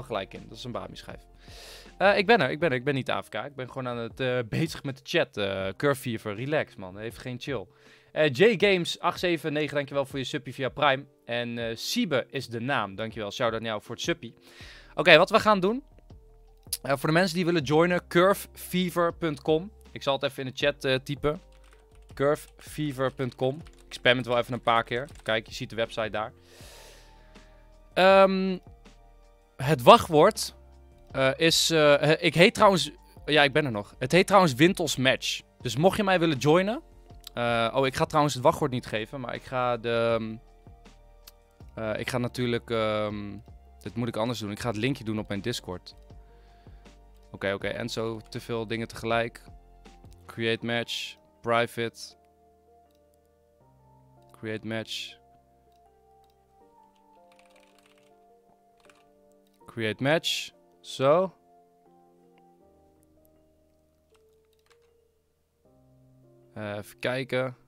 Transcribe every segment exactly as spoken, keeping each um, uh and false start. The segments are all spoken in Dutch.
er gelijk in. Dat is een Bami-schijf. Uh, ik ben er, ik ben er. Ik ben niet A F K. Ik ben gewoon aan het uh, bezig met de chat. Uh, Curve Fever, relax man. Even geen chill. Uh, J Games acht zeven negen, dankjewel voor je suppie via Prime. En uh, Siebe is de naam. Dankjewel. Shout-out naar jou voor het suppie. Oké, okay, wat we gaan doen. Uh, voor de mensen die willen joinen, curve fever punt com. Ik zal het even in de chat uh, typen. curve fever punt com. Ik spam het wel even een paar keer. Kijk, je ziet de website daar. Um, het wachtwoord uh, is... Uh, ik heet trouwens... Ja, ik ben er nog. Het heet trouwens Wintels Match. Dus mocht je mij willen joinen... Uh, oh, ik ga trouwens het wachtwoord niet geven, maar ik ga de... Um, uh, ik ga natuurlijk... Um, dit moet ik anders doen. Ik ga het linkje doen op mijn Discord. Oké, okay, oké. Okay. En zo te veel dingen tegelijk. Create match. Private. Create match. Create match. Zo. Uh, even kijken. Oké,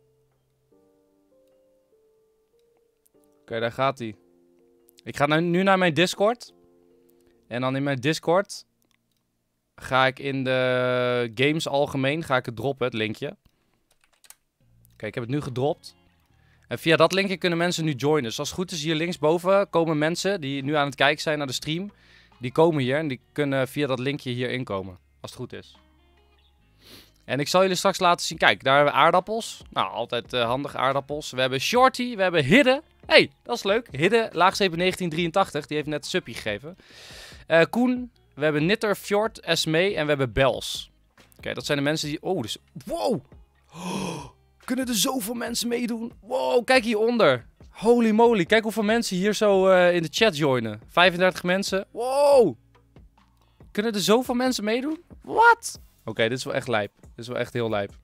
okay, daar gaat hij. Ik ga nu, nu naar mijn Discord. En dan in mijn Discord ga ik in de games algemeen ga ik het droppen, het linkje. Oké, okay, ik heb het nu gedropt. En via dat linkje kunnen mensen nu joinen. Dus als het goed is, hier linksboven komen mensen die nu aan het kijken zijn naar de stream. Die komen hier en die kunnen via dat linkje hier inkomen. Als het goed is. En ik zal jullie straks laten zien. Kijk, daar hebben we aardappels. Nou, altijd uh, handig aardappels. We hebben Shorty, we hebben Hidde. Hey, dat is leuk. Hidde, laagstrepen negentien drieëntachtig. Die heeft net een suppie gegeven. Uh, Koen, we hebben Nitter, Fjord, Esmee en we hebben Bels. Oké, okay, dat zijn de mensen die... Oh, dus... Wow! Oh, kunnen er zoveel mensen meedoen? Wow, kijk hieronder. Holy moly, kijk hoeveel mensen hier zo uh, in de chat joinen. vijfendertig mensen. Wow! Kunnen er zoveel mensen meedoen? Wat? Oké, okay, dit is wel echt lijp. Dit is wel echt heel lijp.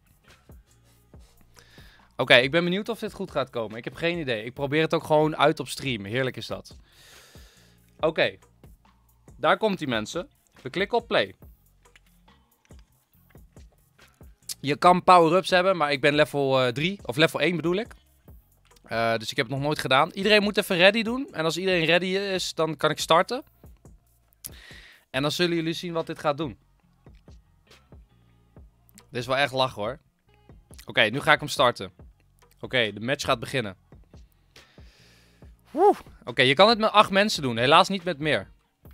Oké, okay, ik ben benieuwd of dit goed gaat komen. Ik heb geen idee. Ik probeer het ook gewoon uit op stream. Heerlijk is dat. Oké. Okay. Daar komt die mensen. We klikken op play. Je kan power-ups hebben, maar ik ben level uh, drie. Of level één bedoel ik. Uh, dus ik heb het nog nooit gedaan. Iedereen moet even ready doen. En als iedereen ready is, dan kan ik starten. En dan zullen jullie zien wat dit gaat doen. Dit is wel echt lachen hoor. Oké, okay, nu ga ik hem starten. Oké, okay, de match gaat beginnen. Oké, okay, je kan het met acht mensen doen. Helaas niet met meer.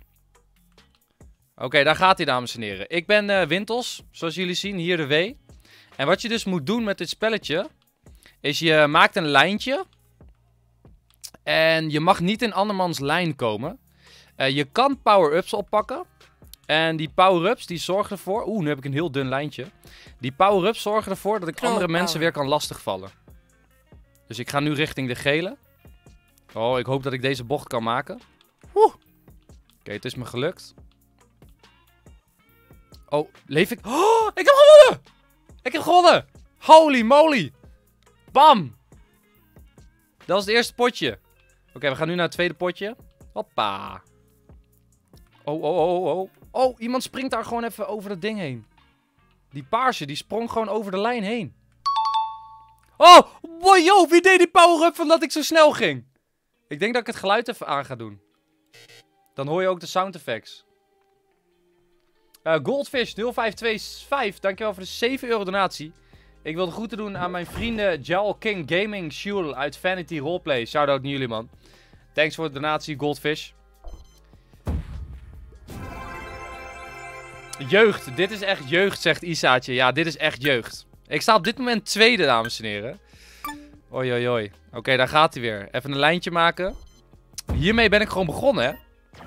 Oké, okay, daar gaat hij, dames en heren. Ik ben uh, Wintels, zoals jullie zien. Hier de W. En wat je dus moet doen met dit spelletje... is je maakt een lijntje. En je mag niet in andermans lijn komen. Uh, je kan power-ups oppakken. En die power-ups die zorgen ervoor... Oeh, nu heb ik een heel dun lijntje. Die power-ups zorgen ervoor dat ik andere power. mensen weer kan lastigvallen. Dus ik ga nu richting de gele. Oh, ik hoop dat ik deze bocht kan maken. Oké, okay, het is me gelukt. Oh, leef ik? Oh, ik heb gewonnen! Ik heb gewonnen! Holy moly! Bam! Dat was het eerste potje. Oké, okay, we gaan nu naar het tweede potje. Hoppa. Oh, oh, oh, oh. Oh, iemand springt daar gewoon even over dat ding heen. Die paarse, die sprong gewoon over de lijn heen. Oh, boy, yo, wie deed die power-up van dat ik zo snel ging? Ik denk dat ik het geluid even aan ga doen. Dan hoor je ook de sound effects. Uh, Goldfish nul vijf twee vijf, dankjewel voor de zeven euro donatie. Ik wil de groeten doen aan mijn vrienden Jal King Gaming Shul uit Vanity Roleplay. Shout-out naar jullie, man. Thanks voor de donatie, Goldfish. Jeugd, dit is echt jeugd, zegt Isaatje. Ja, dit is echt jeugd. Ik sta op dit moment tweede, dames en heren. Oi, oi, oi. Oké, okay, daar gaat hij weer. Even een lijntje maken. Hiermee ben ik gewoon begonnen, hè.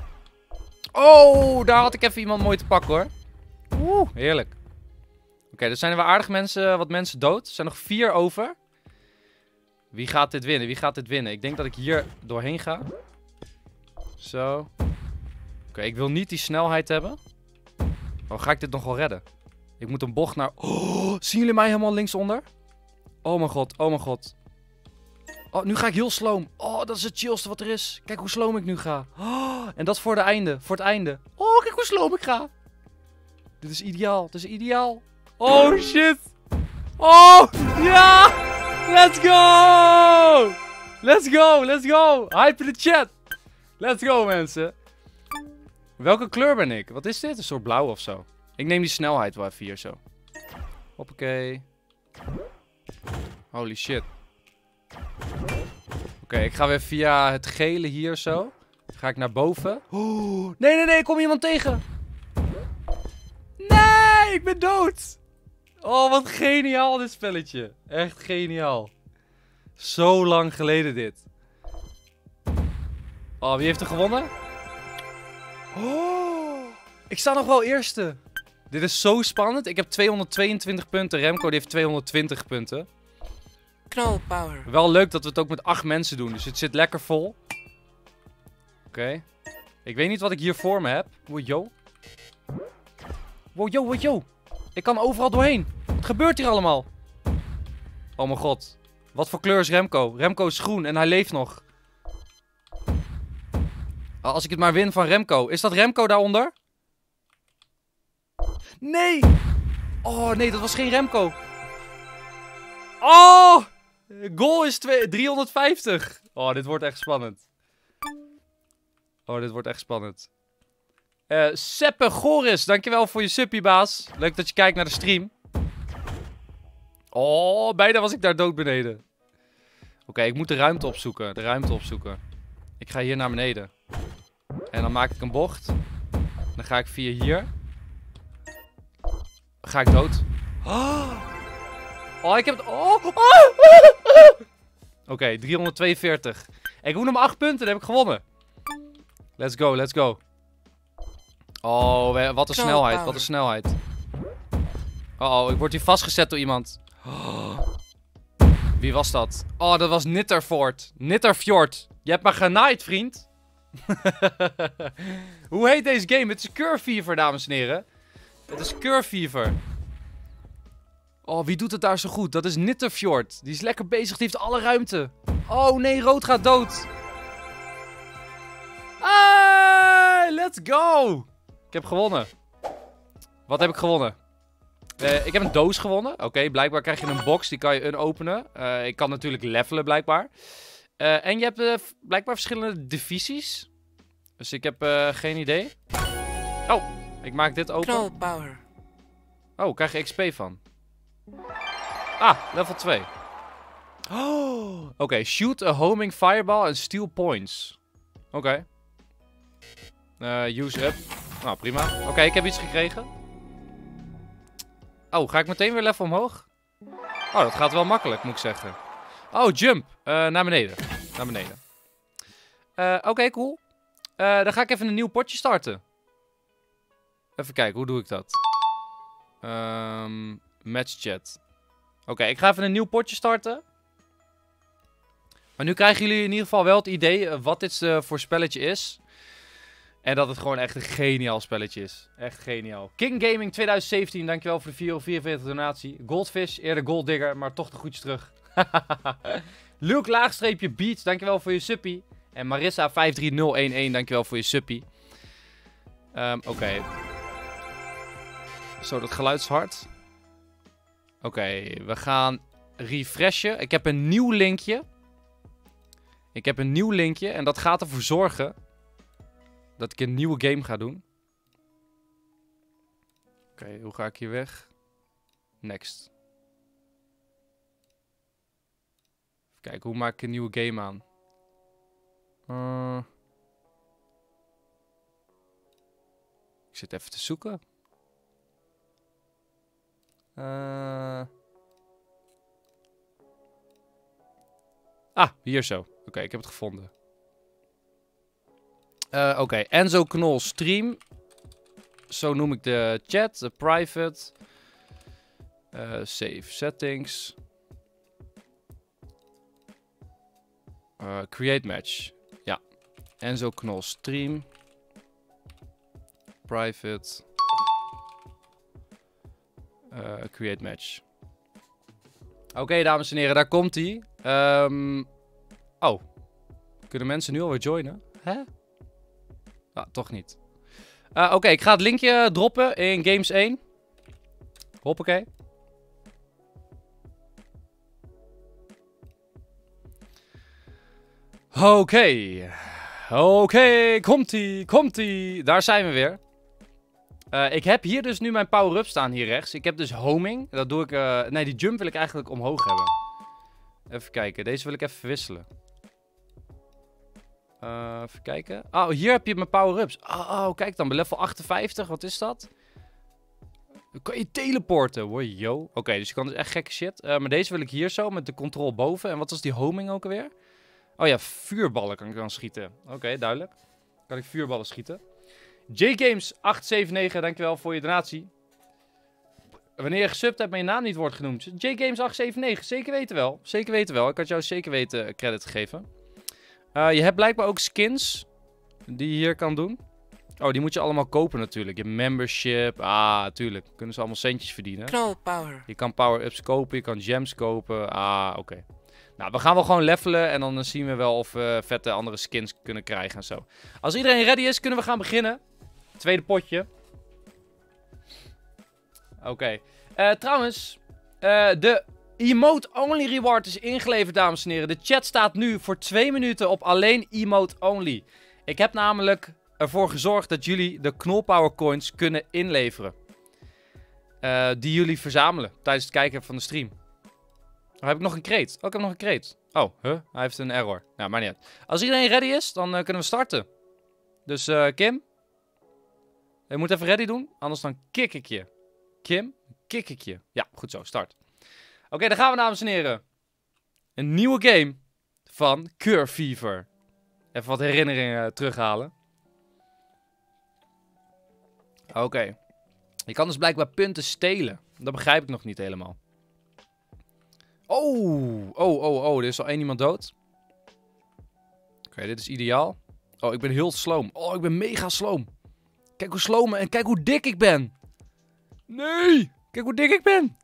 Oh, daar had ik even iemand mooi te pakken, hoor. Oeh, heerlijk. Oké, okay, er zijn er wel aardig mensen, wat mensen dood. Er zijn nog vier over. Wie gaat dit winnen? Wie gaat dit winnen? Ik denk dat ik hier doorheen ga. Zo. Oké, okay, ik wil niet die snelheid hebben. Oh, ga ik dit nog wel redden? Ik moet een bocht naar... Oh, zien jullie mij helemaal linksonder? Oh mijn god, oh mijn god. Oh, nu ga ik heel sloom. Oh, dat is het chillste wat er is. Kijk hoe sloom ik nu ga. Oh, en dat voor de einde, voor het einde. Oh, kijk hoe sloom ik ga. Dit is ideaal, dit is ideaal. Oh shit. Oh, ja. Let's go. Let's go, let's go. Hype in de chat. Let's go, mensen. Welke kleur ben ik? Wat is dit? Een soort blauw of zo. Ik neem die snelheid wel even hier zo. Hoppakee. Holy shit. Oké, okay, ik ga weer via het gele hier zo. Ga ik naar boven. Oh, nee, nee, nee, ik kom iemand tegen. Nee, ik ben dood. Oh, wat geniaal dit spelletje. Echt geniaal. Zo lang geleden dit. Oh, wie heeft er gewonnen? Oh, ik sta nog wel eerste. Dit is zo spannend. Ik heb tweehonderdtweeëntwintig punten. Remco die heeft tweehonderdtwintig punten. Knalpower. Wel leuk dat we het ook met acht mensen doen. Dus het zit lekker vol. Oké. Okay. Ik weet niet wat ik hier voor me heb. Wow, yo. Wow, yo, wow, yo. Ik kan overal doorheen. Wat gebeurt hier allemaal? Oh mijn god. Wat voor kleur is Remco? Remco is groen en hij leeft nog. Als ik het maar win van Remco. Is dat Remco daaronder? Nee! Oh nee, dat was geen Remco. Oh! Goal is driehonderdvijftig. Oh, dit wordt echt spannend. Oh, dit wordt echt spannend. Uh, Seppe Goris, dankjewel voor je suppie, baas. Leuk dat je kijkt naar de stream. Oh, bijna was ik daar dood beneden. Oké, okay, ik moet de ruimte opzoeken. De ruimte opzoeken. Ik ga hier naar beneden. En dan maak ik een bocht. Dan ga ik via hier. Ga ik dood. Oh, oh ik heb het... Oh, oh. Oké, okay, driehonderdtweeënveertig. Ik moet nog maar acht punten, dan heb ik gewonnen. Let's go, let's go. Oh, wat een snelheid, wat een snelheid. Oh, oh, ik word hier vastgezet door iemand. Oh. Wie was dat? Oh, dat was Nitterfjord. Nitterfjord. Je hebt me genaaid, vriend. Hoe heet deze game? Het is Curve Fever, dames en heren. Het is Curve Fever. Oh, wie doet het daar zo goed? Dat is Nitterfjord. Die is lekker bezig, die heeft alle ruimte. Oh nee, rood gaat dood. Ah, let's go. Ik heb gewonnen. Wat heb ik gewonnen? Uh, ik heb een doos gewonnen. Oké, okay, blijkbaar krijg je een box. Die kan je unopenen. Uh, ik kan natuurlijk levelen, blijkbaar. Uh, en je hebt uh, blijkbaar verschillende divisies. Dus ik heb uh, geen idee. Oh, ik maak dit open. Knalpower. Oh, krijg je X P van. Ah, level twee. Oh, oké. Okay, shoot a homing fireball and steal points. Oké. Okay. Uh, use up. Nou, prima. Oké, okay, ik heb iets gekregen. Oh, ga ik meteen weer level omhoog? Oh, dat gaat wel makkelijk, moet ik zeggen. Oh, jump. Uh, naar beneden. Naar beneden. Uh, Oké, okay, cool. Uh, dan ga ik even een nieuw potje starten. Even kijken, hoe doe ik dat? Um, match chat. Oké, okay, ik ga even een nieuw potje starten. Maar nu krijgen jullie in ieder geval wel het idee uh, wat dit uh, voor spelletje is. En dat het gewoon echt een geniaal spelletje is. Echt geniaal. King Gaming twintig zeventien, dankjewel voor de vier euro vierenveertig donatie. Goldfish, eerder Golddigger, maar toch de goedjes terug. Luke laagstreepje Beats, dankjewel voor je suppie. En Marissa vijf drie nul een een, dankjewel voor je suppie. Um, Oké. Okay. Zo, dat geluid is hard. Oké, okay, we gaan refreshen. Ik heb een nieuw linkje. Ik heb een nieuw linkje en dat gaat ervoor zorgen dat ik een nieuwe game ga doen. Oké, okay, hoe ga ik hier weg? Next. Even kijken, hoe maak ik een nieuwe game aan? Uh... Ik zit even te zoeken. Uh... Ah, hier zo. Oké, okay, ik heb het gevonden. Uh, Oké, okay. Enzo Knol stream. Zo noem ik de chat. De private. Uh, save settings. Uh, create match. Ja. Enzo Knol stream. Private. Uh, create match. Oké, okay, dames en heren, daar komt hij. Um, oh. Kunnen mensen nu alweer joinen? Hè? Ah, toch niet. Uh, Oké, okay, ik ga het linkje droppen in Games één. Hoppakee. Oké. Okay. Oké, okay, komt-ie, komt-ie. Daar zijn we weer. Uh, ik heb hier dus nu mijn power-up staan hier rechts. Ik heb dus homing. Dat doe ik... Uh, nee, die jump wil ik eigenlijk omhoog hebben. Even kijken. Deze wil ik even verwisselen. Uh, even kijken. Oh, hier heb je mijn power-ups. Oh, oh, kijk dan. Bij level achtenvijftig. Wat is dat? Dan kan je teleporten. Wow, yo. Oké, okay, dus je kan dus echt gekke shit. Uh, maar deze wil ik hier zo met de control boven. En wat was die homing ook alweer? Oh ja, vuurballen kan ik dan schieten. Oké, okay, duidelijk. Kan ik vuurballen schieten. J-Games acht zeven negen, dankjewel voor je donatie. Wanneer je gesubt hebt, maar je naam niet wordt genoemd. J-Games acht zeven negen, zeker weten wel. Zeker weten wel. Ik had jou zeker weten credit gegeven. Uh, je hebt blijkbaar ook skins die je hier kan doen. Oh, die moet je allemaal kopen natuurlijk. Je membership. Ah, tuurlijk. Kunnen ze allemaal centjes verdienen. Knol power. Je kan power-ups kopen, je kan gems kopen. Ah, oké. Okay. Nou, we gaan wel gewoon levelen en dan zien we wel of we vette andere skins kunnen krijgen en zo. Als iedereen ready is, kunnen we gaan beginnen. Tweede potje. Oké. Okay. Uh, trouwens, uh, de emote-only reward is ingeleverd, dames en heren. De chat staat nu voor twee minuten op alleen emote-only. Ik heb namelijk ervoor gezorgd dat jullie de knolpower coins kunnen inleveren. Uh, die jullie verzamelen tijdens het kijken van de stream. Oh, heb ik nog een kreet? Oh, ik heb nog een kreet. Oh, huh? Hij heeft een error. Nou, maar niet uit. Als iedereen ready is, dan uh, kunnen we starten. Dus uh, Kim. Je moet even ready doen, anders dan kick ik je. Kim, kick ik je. Ja, goed zo, start. Oké, okay, dan gaan we, dames en heren. Een nieuwe game van Curve Fever. Even wat herinneringen uh, terughalen. Oké. Okay. Je kan dus blijkbaar punten stelen. Dat begrijp ik nog niet helemaal. Oh, oh, oh, oh. Er is al één iemand dood. Oké, okay, dit is ideaal. Oh, ik ben heel sloom. Oh, ik ben mega sloom. Kijk hoe sloom en kijk hoe dik ik ben. Nee, kijk hoe dik ik ben.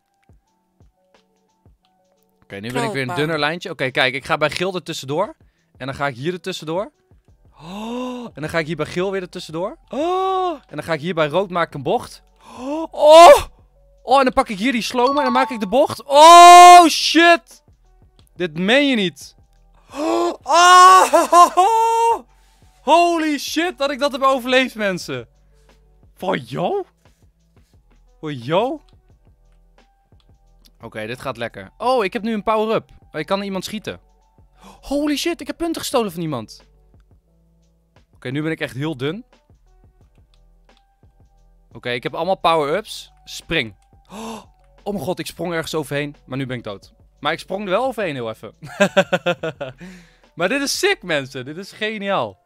Oké, okay, nu ben ik weer een dunner lijntje. Oké, okay, kijk, ik ga bij Gil er tussendoor. En dan ga ik hier er tussendoor. Oh, en dan ga ik hier bij Gil weer er tussendoor. Oh, en dan ga ik hier bij Rood maak ik een bocht. Oh, oh, en dan pak ik hier die sloom en dan maak ik de bocht. Oh, shit. Dit meen je niet. Oh, holy shit dat ik dat heb overleefd, mensen. Voor jou? Voor jou? Oké, okay, dit gaat lekker. Oh, ik heb nu een power-up. Ik kan iemand schieten. Holy shit, ik heb punten gestolen van iemand. Oké, okay, nu ben ik echt heel dun. Oké, okay, ik heb allemaal power-ups. Spring. Oh mijn god, ik sprong ergens overheen. Maar nu ben ik dood. Maar ik sprong er wel overheen heel even. Maar dit is sick, mensen. Dit is geniaal.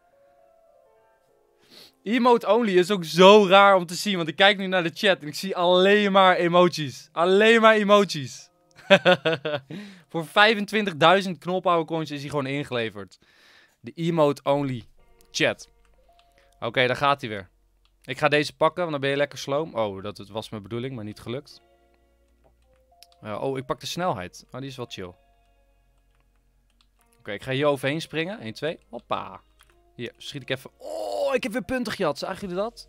Emote only is ook zo raar om te zien. Want ik kijk nu naar de chat en ik zie alleen maar emojis. Alleen maar emojis. Voor vijfentwintigduizend knolpower coins is hij gewoon ingeleverd. De emote only chat. Oké, okay, daar gaat hij weer. Ik ga deze pakken, want dan ben je lekker sloom. Oh, dat was mijn bedoeling, maar niet gelukt. Uh, oh, ik pak de snelheid. Oh, die is wel chill. Oké, okay, ik ga hier overheen springen. één, twee. Hoppa. Hier, schiet ik even. Oh, ik heb weer punten gehad. Zagen jullie dat?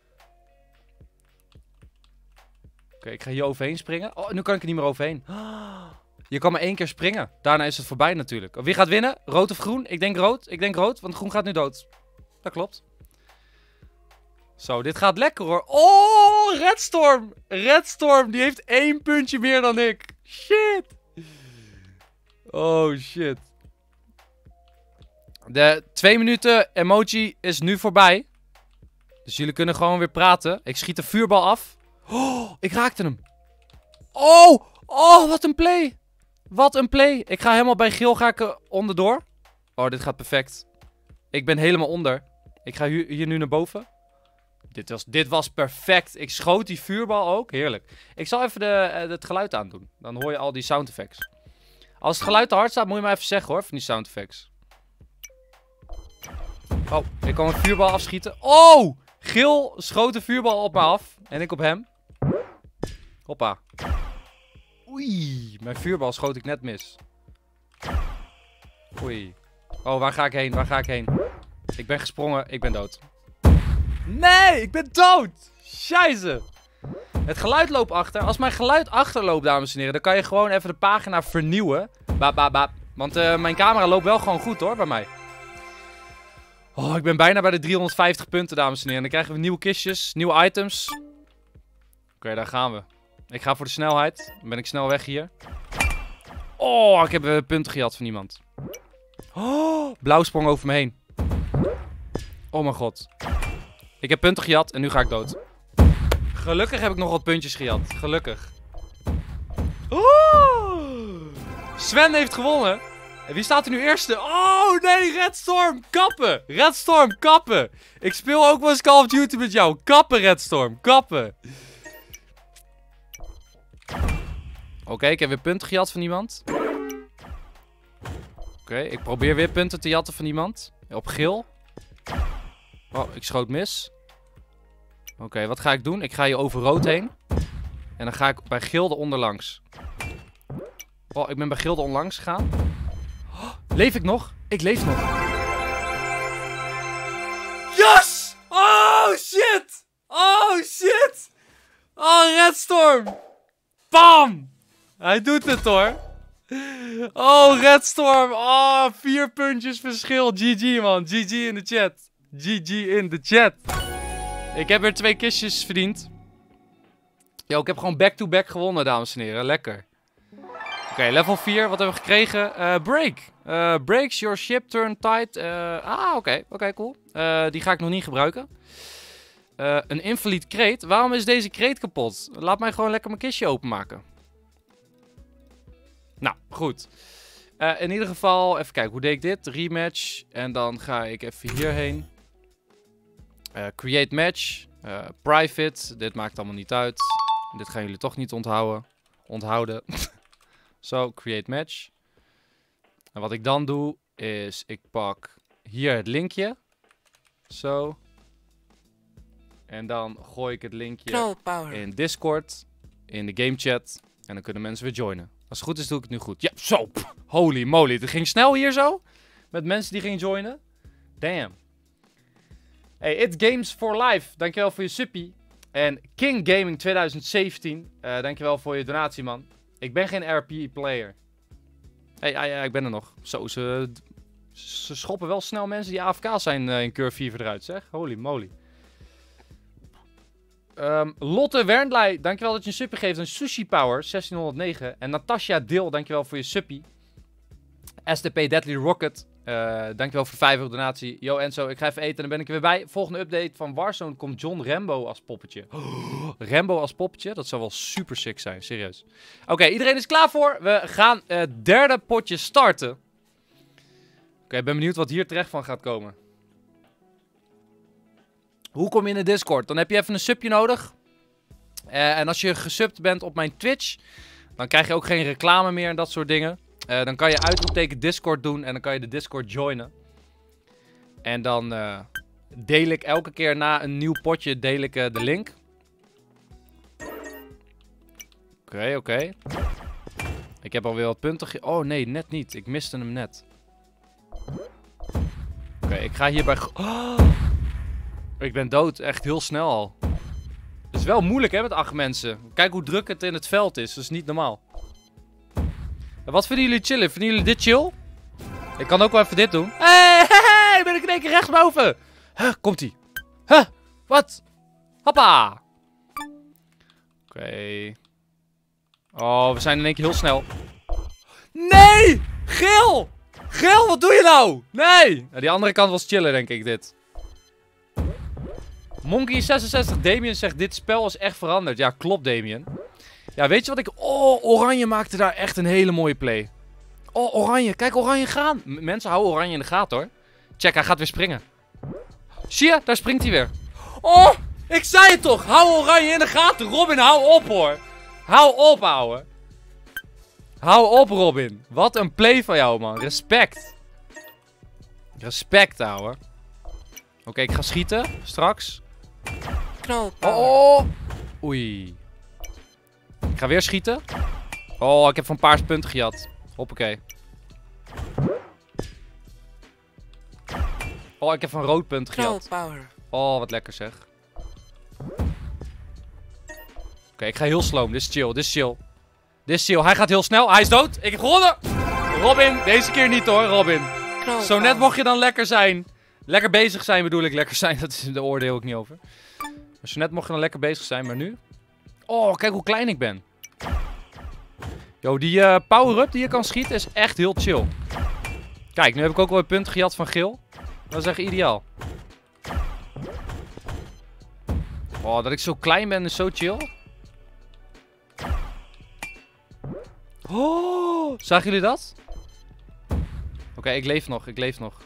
Oké, okay, ik ga hier overheen springen. Oh, nu kan ik er niet meer overheen. Je kan maar één keer springen. Daarna is het voorbij natuurlijk. Wie gaat winnen? Rood of groen? Ik denk rood. Ik denk rood, want groen gaat nu dood. Dat klopt. Zo, dit gaat lekker hoor. Oh, Redstorm. Redstorm, die heeft één puntje meer dan ik. Shit. Oh, shit. De twee minuten emoji is nu voorbij. Dus jullie kunnen gewoon weer praten. Ik schiet de vuurbal af. Oh, ik raakte hem. Oh, oh, wat een play. Wat een play. Ik ga helemaal bij Gil ga ik onderdoor. Oh, dit gaat perfect. Ik ben helemaal onder. Ik ga hier, hier nu naar boven. Dit was, dit was perfect. Ik schoot die vuurbal ook. Heerlijk. Ik zal even de, uh, het geluid aandoen. Dan hoor je al die sound effects. Als het geluid te hard staat, moet je maar even zeggen hoor. Van die sound effects. Oh, ik kan een vuurbal afschieten. Oh! Gil schoot de vuurbal op me af. En ik op hem. Hoppa. Oei. Mijn vuurbal schoot ik net mis. Oei. Oh, waar ga ik heen? Waar ga ik heen? Ik ben gesprongen. Ik ben dood. Nee, ik ben dood. Scheisse. Het geluid loopt achter. Als mijn geluid achterloopt, dames en heren, dan kan je gewoon even de pagina vernieuwen. Ba, ba, ba. Want uh, mijn camera loopt wel gewoon goed hoor, bij mij. Oh, ik ben bijna bij de driehonderdvijftig punten, dames en heren. Dan krijgen we nieuwe kistjes, nieuwe items. Oké, okay, daar gaan we. Ik ga voor de snelheid. Dan ben ik snel weg hier. Oh, ik heb uh, punten gehad van iemand. Oh, blauw sprong over me heen. Oh mijn god. Ik heb punten gehad en nu ga ik dood. Gelukkig heb ik nog wat puntjes gehad. Gelukkig. Oh! Sven heeft gewonnen. En wie staat er nu eerste? Oh nee, Red Storm. Kappen. Red Storm, kappen. Ik speel ook wel eens Call of Duty met jou. Kappen, Red Storm. Kappen. Oké, okay, ik heb weer punten gehad van iemand. Oké, okay, ik probeer weer punten te jatten van iemand. Op geel. Oh, ik schoot mis. Oké, okay, wat ga ik doen? Ik ga hier over rood heen. En dan ga ik bij geel eronder langs. Oh, ik ben bij geel eronder langs gegaan. Oh, leef ik nog? Ik leef nog. Yes! Oh, shit! Oh, shit! Oh, Red Storm! Bam! Hij doet het hoor. Oh, Red Storm. Oh, vier puntjes verschil. G G man. G G in de chat. G G in de chat. Ik heb weer twee kistjes verdiend. Yo, ik heb gewoon back-to-back gewonnen, dames en heren. Lekker. Oké, okay, level vier. Wat hebben we gekregen? Uh, break. Uh, breaks your ship turn tight. Uh, ah, oké. Okay. Oké, okay, cool. Uh, die ga ik nog niet gebruiken. Uh, een invalid crate. Waarom is deze crate kapot? Laat mij gewoon lekker mijn kistje openmaken. Nou, goed. Uh, in ieder geval, even kijken. Hoe deed ik dit? Rematch. En dan ga ik even hierheen. Uh, create match. Uh, private. Dit maakt allemaal niet uit. Dit gaan jullie toch niet onthouden. Onthouden. Zo, so, create match. En wat ik dan doe, is ik pak hier het linkje. Zo. En dan gooi ik het linkje in Discord. In de game chat. En dan kunnen mensen weer joinen. Als het goed is, doe ik het nu goed. Ja, zo. Holy moly. Het ging snel hier zo. Met mensen die gingen joinen. Damn. Hey, It's Games for Life. Dankjewel voor je suppie. En King Gaming twintig zeventien. Uh, dankjewel voor je donatie, man. Ik ben geen R P player. Hey, ja, ja, ik ben er nog. Zo, ze, ze schoppen wel snel mensen die A F K zijn uh, in Curve vier eruit, zeg. Holy moly. Um, Lotte Wernblij, dankjewel dat je een suppie geeft. Een Sushi Power, zestienhonderdnegen. En Natasha Dil, dankjewel voor je suppie. S T P Deadly Rocket, uh, dankjewel voor de vijf euro donatie. Yo Enzo, ik ga even eten en dan ben ik er weer bij. Volgende update van Warzone komt John Rambo als poppetje. Oh, Rambo als poppetje, dat zou wel super sick zijn, serieus. Oké, okay, iedereen is klaar voor. We gaan het derde potje starten. Oké, okay, ik ben benieuwd wat hier terecht van gaat komen. Hoe kom je in de Discord? Dan heb je even een subje nodig. Uh, en als je gesubt bent op mijn Twitch, dan krijg je ook geen reclame meer en dat soort dingen. Uh, dan kan je uitroepteken Discord doen en dan kan je de Discord joinen. En dan uh, deel ik elke keer na een nieuw potje deel ik, uh, de link. Oké, okay, oké. Okay. Ik heb alweer wat punten ge... Oh nee, net niet. Ik miste hem net. Oké, okay, ik ga hierbij... Oh! Ik ben dood. Echt heel snel al. Het is wel moeilijk hè met acht mensen. Kijk hoe druk het in het veld is. Dat is niet normaal. En wat vinden jullie chillen? Vinden jullie dit chill? Ik kan ook wel even dit doen. Hé, hey, hey, hey, ben ik in één keer rechtsboven. Huh, komt-ie. Huh, wat? Hoppa. Oké. Okay. Oh, we zijn in één keer heel snel. Nee! Geel! Geel, wat doe je nou? Nee! Nou, die andere kant was chillen, denk ik, dit. Monkey zesenzestig Damien zegt, dit spel is echt veranderd. Ja, klopt, Damien. Ja, weet je wat ik... Oh, Oranje maakte daar echt een hele mooie play. Oh, Oranje. Kijk, Oranje gaan. M mensen houden Oranje in de gaten, hoor. Check, hij gaat weer springen. Zie je? Daar springt hij weer. Oh, ik zei het toch. Hou Oranje in de gaten. Robin, hou op, hoor. Hou op, ouwe. Hou op, Robin. Wat een play van jou, man. Respect. Respect, ouwe. Oké, okay, ik ga schieten. Straks. Knal. Oh, oh. Oei. Ik ga weer schieten. Oh, ik heb van paars punten gejat. Hoppakee. Oh, ik heb van rood punten gejat. Oh, wat lekker zeg. Oké, okay, ik ga heel sloom. Dit is chill, dit is chill. Dit is chill. Hij gaat heel snel. Hij is dood. Ik heb gewonnen. Robin, deze keer niet hoor, Robin. Zo net mocht je dan lekker zijn. Lekker bezig zijn bedoel ik. Lekker zijn, dat is de oordeel ik niet over. Als je net mocht je dan lekker bezig zijn, maar nu... Oh, kijk hoe klein ik ben. Yo, die uh, power-up die je kan schieten is echt heel chill. Kijk, nu heb ik ook wel een punt gejat van geel. Dat is echt ideaal. Oh, dat ik zo klein ben is zo chill. Oh, zagen jullie dat? Oké, okay, ik leef nog, ik leef nog.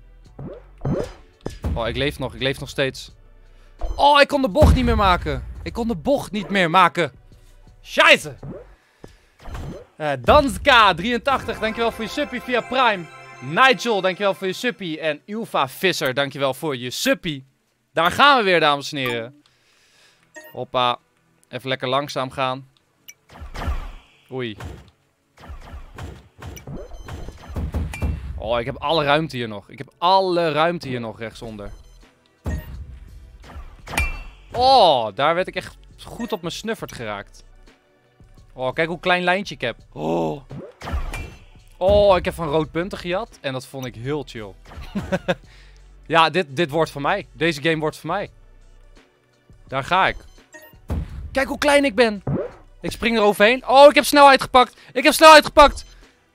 Oh, ik leef nog, ik leef nog steeds. Oh, ik kon de bocht niet meer maken. Ik kon de bocht niet meer maken. Scheisse. Uh, Danska drieëntachtig, dankjewel voor je suppie via Prime. Nigel, dankjewel voor je suppie. En Ulfa Visser, dankjewel voor je suppie. Daar gaan we weer, dames en heren. Hoppa. Even lekker langzaam gaan. Oei. Oh, ik heb alle ruimte hier nog. Ik heb alle ruimte hier nog rechtsonder. Oh, daar werd ik echt goed op mijn snuffert geraakt. Oh, kijk hoe klein lijntje ik heb. Oh. Oh, ik heb van rood punten gejat. En dat vond ik heel chill. Ja, dit, dit wordt van mij. Deze game wordt van mij. Daar ga ik. Kijk hoe klein ik ben. Ik spring er overheen. Oh, ik heb snelheid gepakt. Ik heb snelheid gepakt.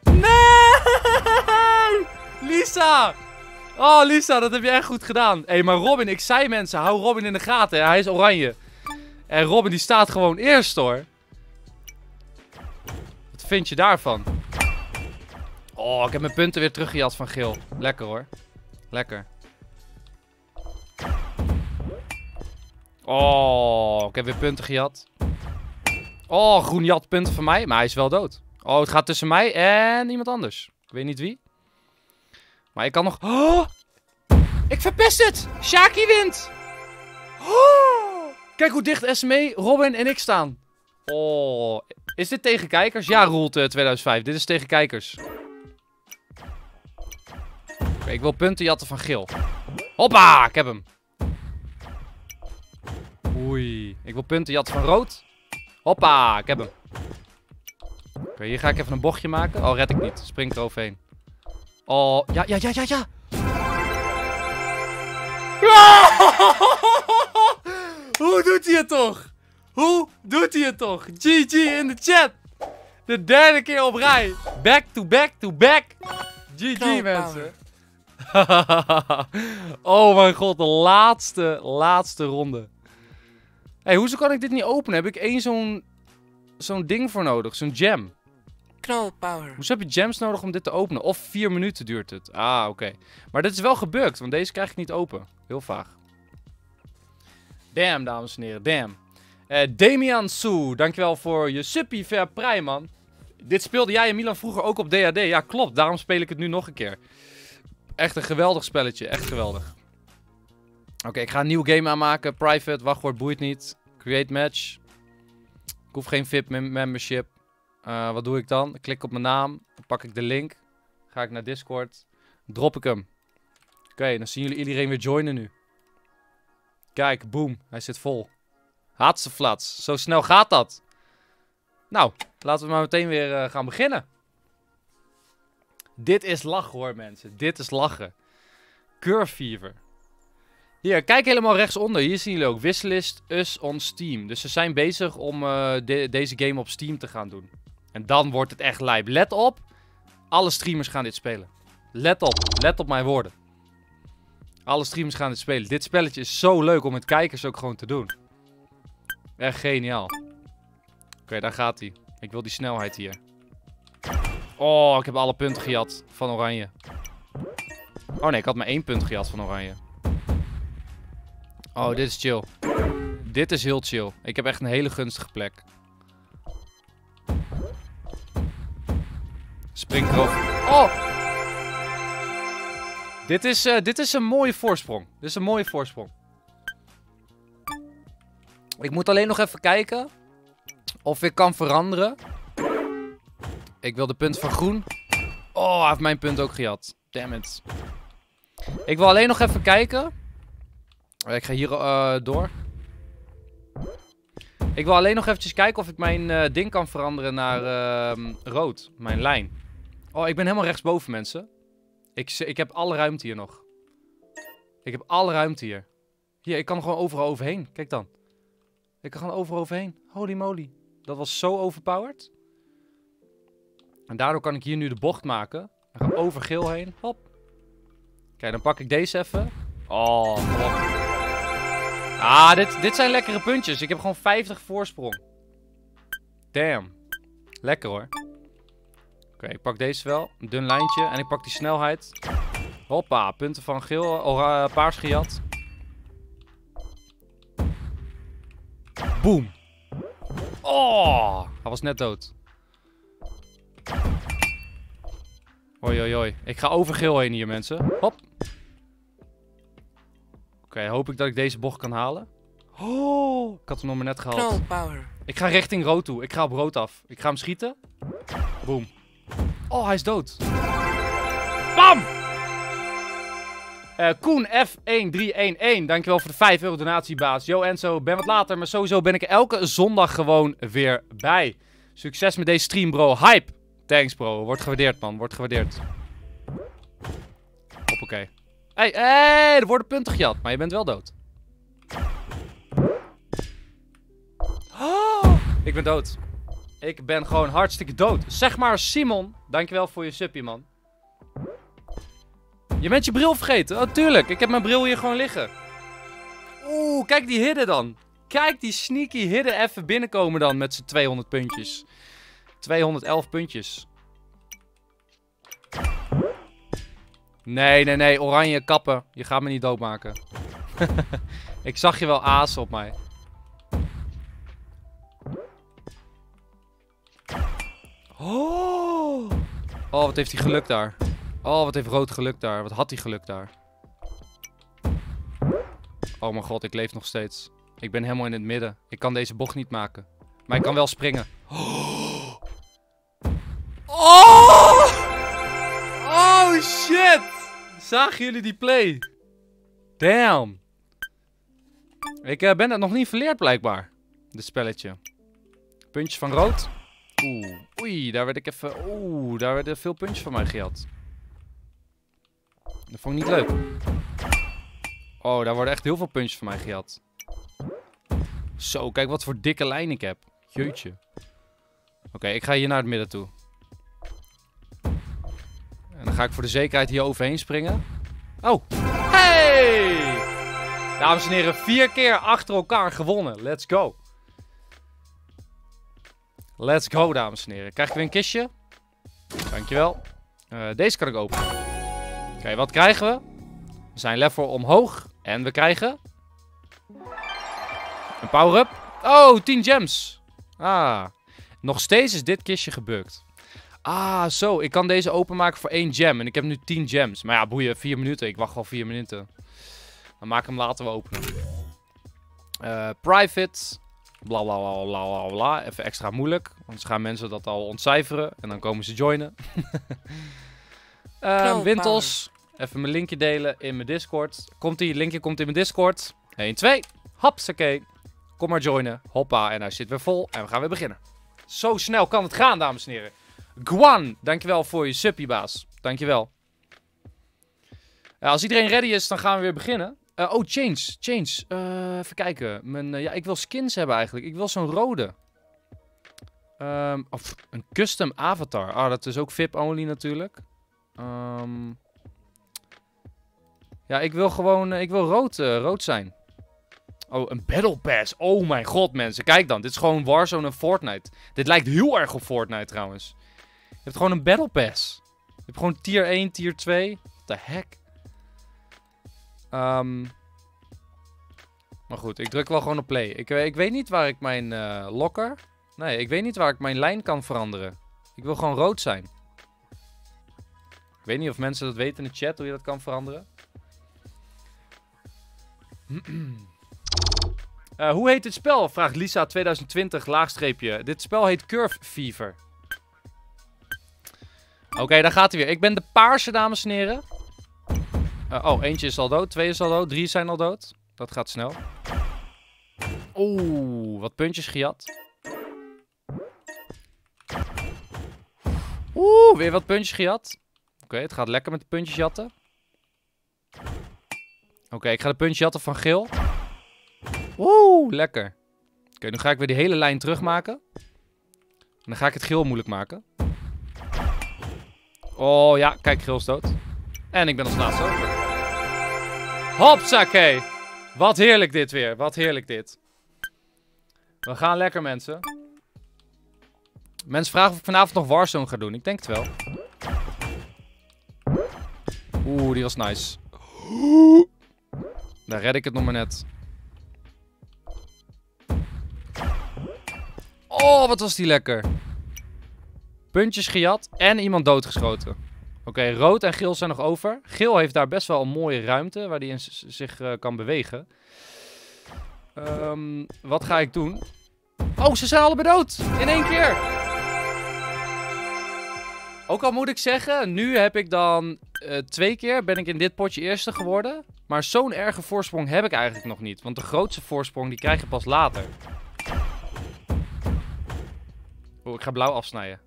Nee! Lisa! Oh, Lisa, dat heb je echt goed gedaan. Hé, hey, maar Robin, ik zei mensen, hou Robin in de gaten. Hè? Hij is oranje. En Robin, die staat gewoon eerst, hoor. Wat vind je daarvan? Oh, ik heb mijn punten weer teruggejat van geel. Lekker, hoor. Lekker. Oh, ik heb weer punten gejat. Oh, groen jat punten van mij. Maar hij is wel dood. Oh, het gaat tussen mij en iemand anders. Ik weet niet wie. Maar ik kan nog... Oh! Ik verpest het! Shaki wint! Oh! Kijk hoe dicht S M E, Robin en ik staan. Oh. Is dit tegen kijkers? Ja, Roelt uh, tweeduizend vijf. Dit is tegen kijkers. Okay, ik wil punten jatten van geel. Hoppa! Ik heb hem. Oei. Ik wil punten jatten van rood. Hoppa! Ik heb hem. Oké, okay, hier ga ik even een bochtje maken. Oh, red ik niet. Spring er overheen. Oh, ja, ja, ja, ja, ja. Hoe doet hij het toch? Hoe doet hij het toch? G G in de chat. De derde keer op rij. Back to back to back. G G, mensen. Oh mijn god, de laatste, laatste ronde. Hé, hey, hoezo kan ik dit niet openen? Heb ik één zo'n zo'n ding voor nodig? Zo'n gem. Knolpower. Hoezo heb je gems nodig om dit te openen? Of vier minuten duurt het. Ah, oké. Okay. Maar dit is wel gebukt, want deze krijg ik niet open. Heel vaag. Damn, dames en heren. Damn. Uh, Damian Sue, dankjewel voor je suppie ver prime, man. Dit speelde jij en Milan vroeger ook op D H D. Ja, klopt. Daarom speel ik het nu nog een keer. Echt een geweldig spelletje. Echt geweldig. Oké, okay, ik ga een nieuw game aanmaken. Private, wachtwoord, boeit niet. Create match. Ik hoef geen V I P membership. Uh, wat doe ik dan? Ik klik op mijn naam. Dan pak ik de link. Ga ik naar Discord. Drop ik hem. Oké, okay, dan zien jullie iedereen weer joinen nu. Kijk, boom. Hij zit vol. Hatseflats. Zo snel gaat dat. Nou, laten we maar meteen weer uh, gaan beginnen. Dit is lachen hoor mensen. Dit is lachen. Curve Fever. Hier, kijk helemaal rechtsonder. Hier zien jullie ook Wishlist Us on Steam. Dus ze zijn bezig om uh, de deze game op Steam te gaan doen. En dan wordt het echt lijp. Let op. Alle streamers gaan dit spelen. Let op. Let op mijn woorden. Alle streamers gaan dit spelen. Dit spelletje is zo leuk om met kijkers ook gewoon te doen. Echt geniaal. Oké, okay, daar gaat hij. Ik wil die snelheid hier. Oh, ik heb alle punten gejat van oranje. Oh nee, ik had maar één punt gejat van oranje. Oh, dit is chill. Dit is heel chill. Ik heb echt een hele gunstige plek. Spring erover. Oh! Dit is, uh, dit is een mooie voorsprong. Dit is een mooie voorsprong. Ik moet alleen nog even kijken of ik kan veranderen. Ik wil de punt van groen. Oh, hij heeft mijn punt ook gejat. Damn it. Ik wil alleen nog even kijken. Ik ga hier uh, door. Ik wil alleen nog eventjes kijken of ik mijn uh, ding kan veranderen naar uh, rood. Mijn lijn. Oh, ik ben helemaal rechtsboven, mensen. Ik, ik heb alle ruimte hier nog. Ik heb alle ruimte hier. Hier, ik kan er gewoon overal overheen. Kijk dan. Ik kan gewoon overal overheen. Holy moly. Dat was zo overpowered. En daardoor kan ik hier nu de bocht maken. Dan ga ik over geel heen. Hop. Kijk, dan pak ik deze even. Oh, god. Ah, dit, dit zijn lekkere puntjes. Ik heb gewoon vijftig voorsprong. Damn. Lekker hoor. Oké, ik pak deze wel. Een dun lijntje. En ik pak die snelheid. Hoppa, punten van geel. Ora, paars gejat. Boom. Oh, hij was net dood. Hoi, hoi, hoi. Ik ga over geel heen hier, mensen. Hop. Oké, okay, hoop ik dat ik deze bocht kan halen. Oh, ik had hem nog maar net gehaald. Knall power. Ik ga richting rood toe. Ik ga op rood af. Ik ga hem schieten. Boom. Oh, hij is dood. Bam! Uh, Koen F een drie een een. Dankjewel voor de vijf euro donatiebaas. Yo Enzo, ben wat later. Maar sowieso ben ik er elke zondag gewoon weer bij. Succes met deze stream, bro. Hype. Thanks, bro. Wordt gewaardeerd, man. Wordt gewaardeerd. Hoppakee. Hé, hey, hey, er worden punten gejat. Maar je bent wel dood. Oh, ik ben dood. Ik ben gewoon hartstikke dood. Zeg maar Simon. Dankjewel voor je suppie, man. Je bent je bril vergeten. Oh, tuurlijk. Ik heb mijn bril hier gewoon liggen. Oeh, kijk die hidden dan. Kijk die sneaky hidden even binnenkomen dan met z'n tweehonderd puntjes. tweehonderdelf puntjes. Nee, nee, nee. Oranje kappen. Je gaat me niet doodmaken. Ik zag je wel azen op mij. Oh. Oh, wat heeft hij geluk daar. Oh, wat heeft rood geluk daar. Wat had hij geluk daar. Oh mijn god, ik leef nog steeds. Ik ben helemaal in het midden. Ik kan deze bocht niet maken. Maar ik kan wel springen. Oh! Oh, oh shit! Zagen jullie die play? Damn. Ik uh, ben het nog niet verleerd blijkbaar. Dit spelletje. Puntjes van rood. Oeh. Oei, daar werd ik even... Oeh, daar werden veel puntjes van mij gejat. Dat vond ik niet leuk. Oh, daar worden echt heel veel puntjes van mij gejat. Zo, kijk wat voor dikke lijn ik heb. Jeutje. Oké, okay, ik ga hier naar het midden toe. En dan ga ik voor de zekerheid hier overheen springen. Oh. Hey! Dames en heren, vier keer achter elkaar gewonnen. Let's go. Let's go, dames en heren. Krijg ik weer een kistje? Dankjewel. Uh, deze kan ik openen. Oké, okay, wat krijgen we? We zijn level omhoog. En we krijgen... een power-up. Oh, tien gems. Ah. Nog steeds is dit kistje gebukt. Ah, zo. Ik kan deze openmaken voor één gem. En ik heb nu tien gems. Maar ja, boeien. vier minuten. Ik wacht al vier minuten. Dan maak ik hem later wel openen. Uh, private. Bla bla bla bla bla bla. Even extra moeilijk. Anders gaan mensen dat al ontcijferen. En dan komen ze joinen. uh, Wintels. Even mijn linkje delen in mijn Discord. Komt ie, linkje komt in mijn Discord. één, twee. Hapsakee. Kom maar joinen. Hoppa. En hij zit weer vol. En we gaan weer beginnen. Zo snel kan het gaan, dames en heren. Guan, dankjewel voor je suppie, baas. Dankjewel. Ja, als iedereen ready is, dan gaan we weer beginnen. Uh, oh, change. Change. Uh, even kijken. Mijn, uh, ja, ik wil skins hebben eigenlijk. Ik wil zo'n rode. Um, of een custom avatar. Ah, dat is ook V I P-only natuurlijk. Um, ja, ik wil gewoon... Uh, ik wil rood, uh, rood zijn. Oh, een Battle Pass. Oh mijn god, mensen. Kijk dan. Dit is gewoon Warzone en Fortnite. Dit lijkt heel erg op Fortnite trouwens. Je hebt gewoon een Battle Pass. Je hebt gewoon tier één, tier twee. What the heck? Um, maar goed, ik druk wel gewoon op play. Ik, ik weet niet waar ik mijn uh, locker... Nee, ik weet niet waar ik mijn lijn kan veranderen. Ik wil gewoon rood zijn. Ik weet niet of mensen dat weten in de chat, hoe je dat kan veranderen. Uh, hoe heet dit spel? Vraagt Lisa twintig twintig laagstreepje. Dit spel heet Curve Fever. Oké, okay, daar gaat hij weer. Ik ben de paarse, dames en heren. Uh, oh, eentje is al dood. Twee is al dood. Drie zijn al dood. Dat gaat snel. Oeh, wat puntjes gejat. Oeh, weer wat puntjes gejat. Oké, okay, het gaat lekker met de puntjes jatten. Oké, okay, ik ga de puntje jatten van geel. Oeh, lekker. Oké, okay, nu ga ik weer die hele lijn terugmaken. En dan ga ik het geel moeilijk maken. Oh ja, kijk, geel is dood. En ik ben als laatste over. Hopsakee. Wat heerlijk dit weer. Wat heerlijk dit. We gaan lekker, mensen. Mensen vragen of ik vanavond nog Warzone ga doen. Ik denk het wel. Oeh, die was nice. Daar red ik het nog maar net. Oh, wat was die lekker. Puntjes gejat en iemand doodgeschoten. Oké, okay, rood en geel zijn nog over. Geel heeft daar best wel een mooie ruimte waar hij in zich uh, kan bewegen. Um, wat ga ik doen? Oh, ze zijn allebei dood. In één keer. Ook al moet ik zeggen, nu heb ik dan uh, twee keer ben ik in dit potje eerste geworden. Maar zo'n erge voorsprong heb ik eigenlijk nog niet. Want de grootste voorsprong die krijg je pas later. Oh, ik ga blauw afsnijden.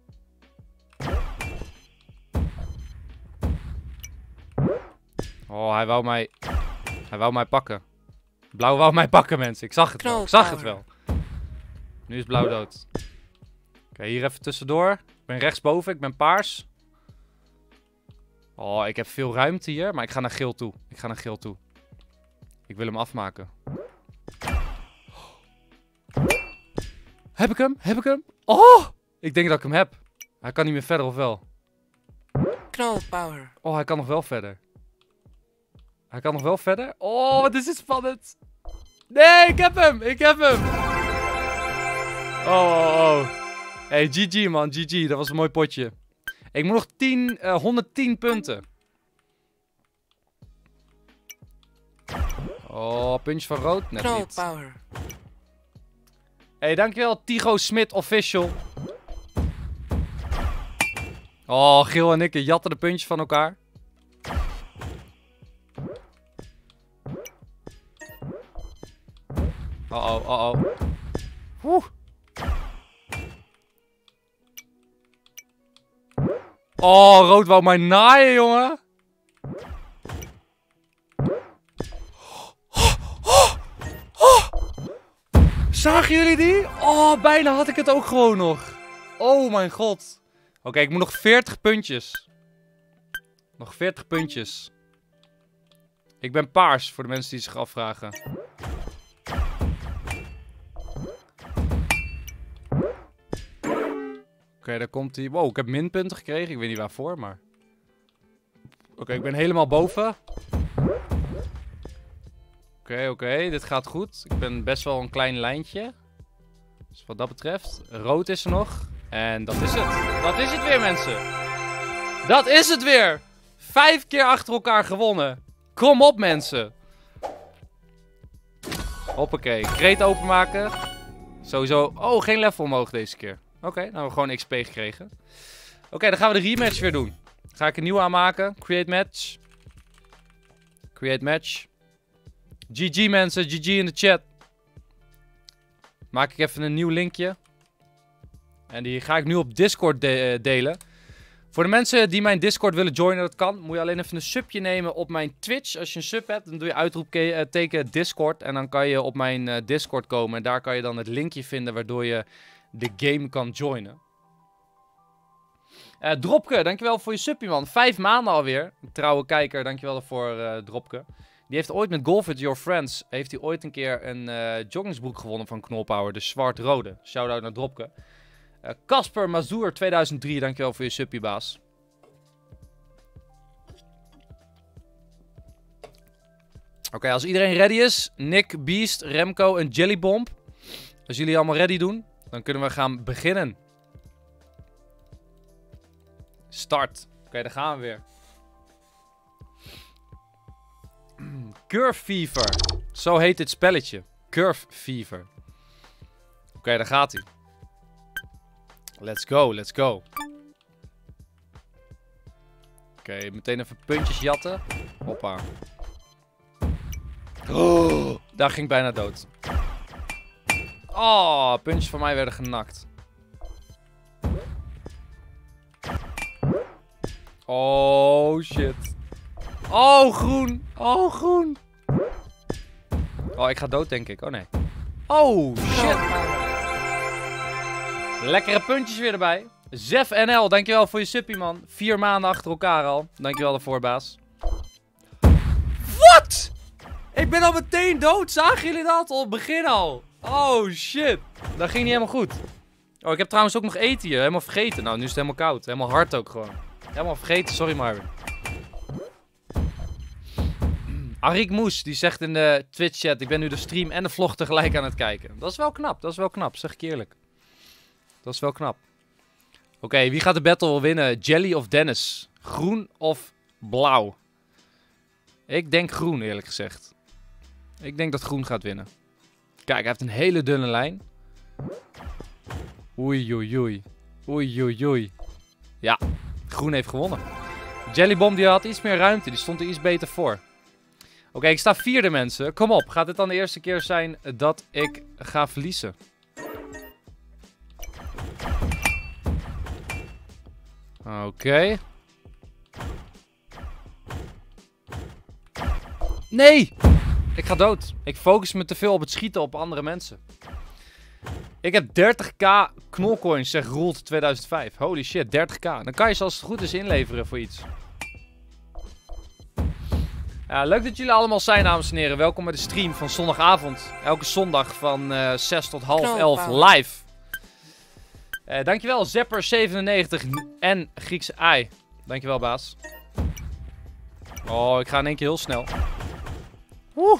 Oh, hij wou mij... Hij wou mij pakken. Blauw wou mij pakken, mensen. Ik zag het wel. Ik zag het wel. Nu is blauw dood. Oké, okay, hier even tussendoor. Ik ben rechtsboven. Ik ben paars. Oh, ik heb veel ruimte hier. Maar ik ga naar geel toe. Ik ga naar geel toe. Ik wil hem afmaken. Heb ik hem? Heb ik hem? Oh! Ik denk dat ik hem heb. Hij kan niet meer verder, of wel? Knalpower. Oh, hij kan nog wel verder. Hij kan nog wel verder. Oh, wat is dit spannend. Nee, ik heb hem. Ik heb hem. Oh, oh, oh. Hey, G G, man. G G. Dat was een mooi potje. Ik moet nog tien, uh, honderdtien punten. Oh, puntje van rood. Net niet. Power. Hey, dankjewel Tigo Smit Official. Oh, Geel en ik jatten de puntjes van elkaar. Uh oh, uh oh. Woe. Oh, rood wou mij naaien, jongen. Zagen jullie die? Oh, bijna had ik het ook gewoon nog. Oh mijn god. Oké, okay, ik moet nog veertig puntjes. Nog veertig puntjes. Ik ben paars, voor de mensen die zich afvragen. Oké, okay, daar komt hij. Wow, ik heb minpunten gekregen. Ik weet niet waarvoor, maar... Oké, okay, ik ben helemaal boven. Oké, okay, oké. Okay. Dit gaat goed. Ik ben best wel een klein lijntje. Dus wat dat betreft. Rood is er nog. En dat is het. Dat is het weer, mensen. Dat is het weer. Vijf keer achter elkaar gewonnen. Kom op, mensen. Hoppakee. Kreet openmaken. Sowieso. Oh, geen level omhoog deze keer. Oké, okay, nou hebben we gewoon X P gekregen. Oké, okay, dan gaan we de rematch weer doen. Ga ik een nieuwe aanmaken. Create match. Create match. G G, mensen. G G in de chat. Maak ik even een nieuw linkje. En die ga ik nu op Discord de delen. Voor de mensen die mijn Discord willen joinen, dat kan. Moet je alleen even een subje nemen op mijn Twitch. Als je een sub hebt, dan doe je uitroepteken Discord. En dan kan je op mijn uh, Discord komen. En daar kan je dan het linkje vinden waardoor je de game kan joinen. Uh, Dropke, dankjewel voor je subje, man. Vijf maanden alweer. Trouwe kijker, dankjewel daarvoor, uh, Dropke. Die heeft ooit met Golf With Your Friends... heeft hij ooit een keer een uh, joggingsbroek gewonnen van Knolpower. De zwart-rode. Shout-out naar Dropke. Casper uh, Mazour tweeduizend drie, dankjewel voor je subje, baas. Oké, okay, als iedereen ready is... Nick, Beast, Remco en Jellybomb. Als jullie allemaal ready doen... dan kunnen we gaan beginnen. Start. Oké, okay, daar gaan we weer. Curve Fever. Zo heet dit spelletje. Curve Fever. Oké, okay, daar gaat hij. Let's go, let's go. Oké, okay, meteen even puntjes jatten. Hoppa. Oh, daar ging ik bijna dood. Oh, puntjes van mij werden genakt. Oh, shit. Oh, groen. Oh, groen. Oh, ik ga dood, denk ik. Oh, nee. Oh, shit. Lekkere puntjes weer erbij. Zef N L, dankjewel voor je suppie, man. Vier maanden achter elkaar al. Dankjewel ervoor, baas. Wat? Ik ben al meteen dood. Zagen jullie dat? Op het begin al. Oh, shit. Dat ging niet helemaal goed. Oh, ik heb trouwens ook nog eten hier. Helemaal vergeten. Nou, nu is het helemaal koud. Helemaal hard ook gewoon. Helemaal vergeten. Sorry, Marvin. Arik Moes, die zegt in de Twitch-chat... Ik ben nu de stream en de vlog tegelijk aan het kijken. Dat is wel knap. Dat is wel knap. Zeg ik eerlijk. Dat is wel knap. Oké, okay, wie gaat de battle winnen? Jelly of Dennis? Groen of blauw? Ik denk groen, eerlijk gezegd. Ik denk dat groen gaat winnen. Kijk, hij heeft een hele dunne lijn. Oei, oei, oei. Oei, oei, oei. Ja, groen heeft gewonnen. Jellybomb die had iets meer ruimte. Die stond er iets beter voor. Oké, okay, ik sta vierde, mensen. Kom op, gaat dit dan de eerste keer zijn dat ik ga verliezen? Oké. Okay. Nee! Ik ga dood. Ik focus me te veel op het schieten op andere mensen. Ik heb dertig k knolcoins, zegt Roelt tweeduizend vijf. Holy shit, dertig k. Dan kan je ze als het goed is inleveren voor iets. Ja, leuk dat jullie allemaal zijn, dames en heren. Welkom bij de stream van zondagavond. Elke zondag van uh, zes tot half elf live. Uh, dankjewel Zepper zevenennegentig en Griekse Ei. Dankjewel, baas. Oh, ik ga in één keer heel snel. Woe.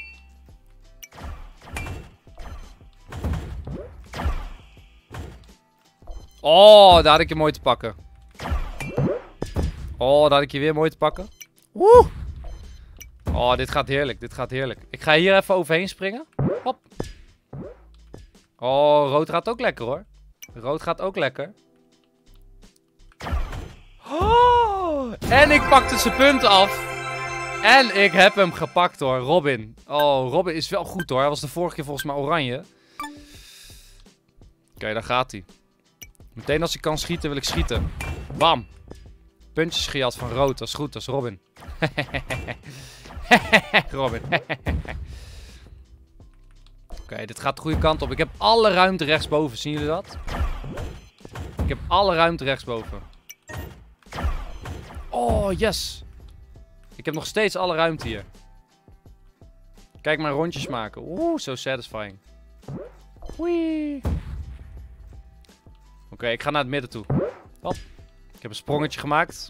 Oh, daar had ik je mooi te pakken. Oh, daar had ik je weer mooi te pakken. Woe. Oh, dit gaat heerlijk. Dit gaat heerlijk. Ik ga hier even overheen springen. Hop. Oh, rood gaat ook lekker, hoor. Rood gaat ook lekker. Oh, en ik pakte zijn punt af. En ik heb hem gepakt, hoor. Robin. Oh, Robin is wel goed, hoor. Hij was de vorige keer volgens mij oranje. Oké, okay, daar gaat hij. Meteen als ik kan schieten, wil ik schieten. Bam. Puntjes gejat van rood. Dat is goed, dat is Robin. Robin. Oké, okay, dit gaat de goede kant op. Ik heb alle ruimte rechtsboven. Zien jullie dat? Ik heb alle ruimte rechtsboven. Oh, yes. Ik heb nog steeds alle ruimte hier. Kijk maar rondjes maken. Oeh, zo satisfying. Wee. Oké, okay, ik ga naar het midden toe. Hop. Ik heb een sprongetje gemaakt.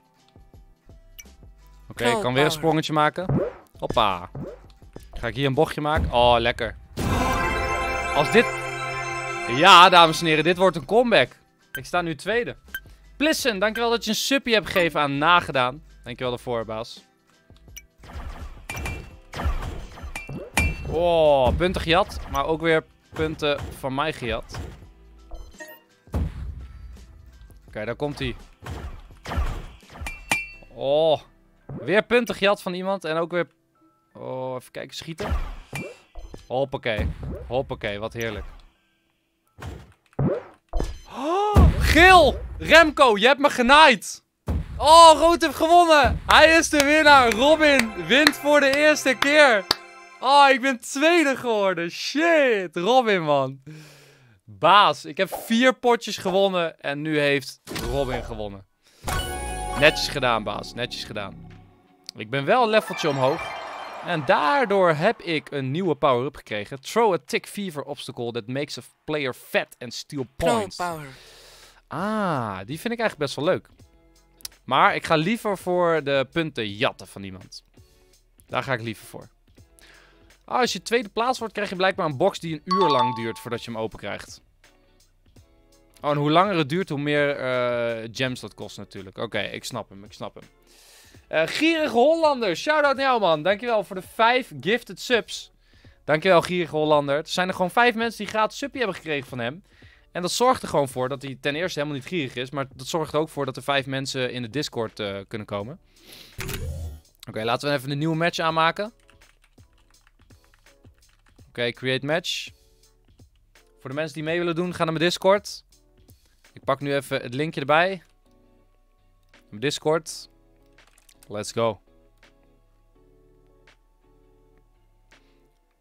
Oké, okay, ik kan weer een sprongetje maken. Hoppa. Ga ik hier een bochtje maken? Oh, lekker. Als dit... Ja, dames en heren, dit wordt een comeback. Ik sta nu tweede. Plissen, dankjewel dat je een suppie hebt gegeven aan Nagedaan. Dankjewel daarvoor, baas. Oh, punten gejat. Maar ook weer punten van mij gejat. Oké, okay, daar komt hij. Oh. Weer punten gejat van iemand. En ook weer... Oh, even kijken. Schieten. Hoppakee. Hoppakee, wat heerlijk. Oh, geel! Remco, je hebt me genaaid. Oh, rood heeft gewonnen. Hij is de winnaar. Robin wint voor de eerste keer. Oh, ik ben tweede geworden. Shit. Robin, man. Baas, ik heb vier potjes gewonnen. En nu heeft Robin gewonnen. Netjes gedaan, baas. Netjes gedaan. Ik ben wel een leveltje omhoog. En daardoor heb ik een nieuwe power-up gekregen. Throw a tick fever obstacle that makes a player fat and steal points. Power. Ah, die vind ik eigenlijk best wel leuk. Maar ik ga liever voor de punten jatten van iemand. Daar ga ik liever voor. Ah, als je tweede plaats wordt, krijg je blijkbaar een box die een uur lang duurt voordat je hem open krijgt. Oh, en hoe langer het duurt, hoe meer uh, gems dat kost natuurlijk. Oké, okay, ik snap hem, ik snap hem. Uh, Gierige Hollander, shout-out naar jou, man. Dankjewel voor de vijf gifted subs. Dankjewel, Gierige Hollander. Er zijn er gewoon vijf mensen die gratis subje hebben gekregen van hem. En dat zorgt er gewoon voor dat hij ten eerste helemaal niet gierig is. Maar dat zorgt er ook voor dat er vijf mensen in de Discord uh, kunnen komen. Oké, okay, laten we even een nieuwe match aanmaken. Oké, okay, create match. Voor de mensen die mee willen doen, ga naar mijn Discord. Ik pak nu even het linkje erbij. Mijn Discord. Let's go.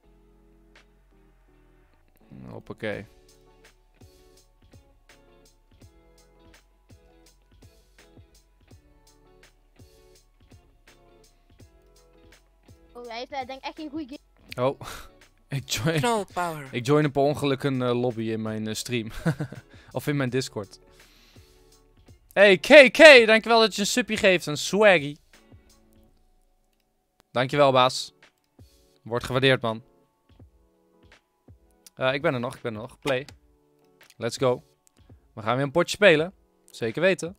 Hoppakee. Oh, hij heeft uh, denk ik echt een goede game. Oh, ik join, Knol power. ik join per ongeluk een uh, lobby in mijn uh, stream. Of in mijn Discord. Hey, K K, dankjewel dat je een suppie geeft, een swaggy. Dankjewel, baas. Wordt gewaardeerd, man. Uh, ik ben er nog, ik ben er nog. Play. Let's go. We gaan weer een potje spelen. Zeker weten.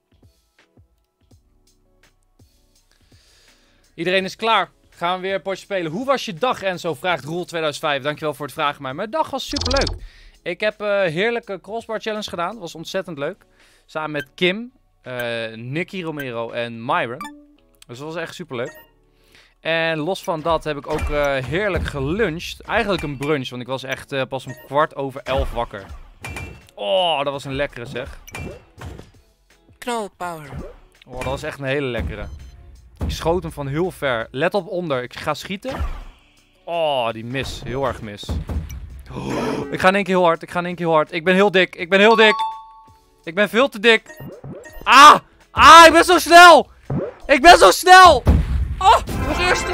Iedereen is klaar. Gaan we weer een potje spelen. Hoe was je dag, Enzo? Vraagt Roel tweeduizend vijf. Dankjewel voor het vragen, maar mijn dag was superleuk. Ik heb een uh, heerlijke crossbar challenge gedaan. Dat was ontzettend leuk. Samen met Kim, uh, Nicky Romero en Myron. Dus dat was echt superleuk. En los van dat heb ik ook uh, heerlijk geluncht. Eigenlijk een brunch, want ik was echt uh, pas om kwart over elf wakker. Oh, dat was een lekkere zeg. Knol power. Oh, dat was echt een hele lekkere. Ik schoot hem van heel ver. Let op onder. Ik ga schieten. Oh, die mis. Heel erg mis. Oh, ik ga in één keer heel hard. Ik ga in één keer heel hard. Ik ben heel dik. Ik ben heel dik. Ik ben veel te dik. Ah! Ah, ik ben zo snel! Ik ben zo snel! Oh, nog eerste.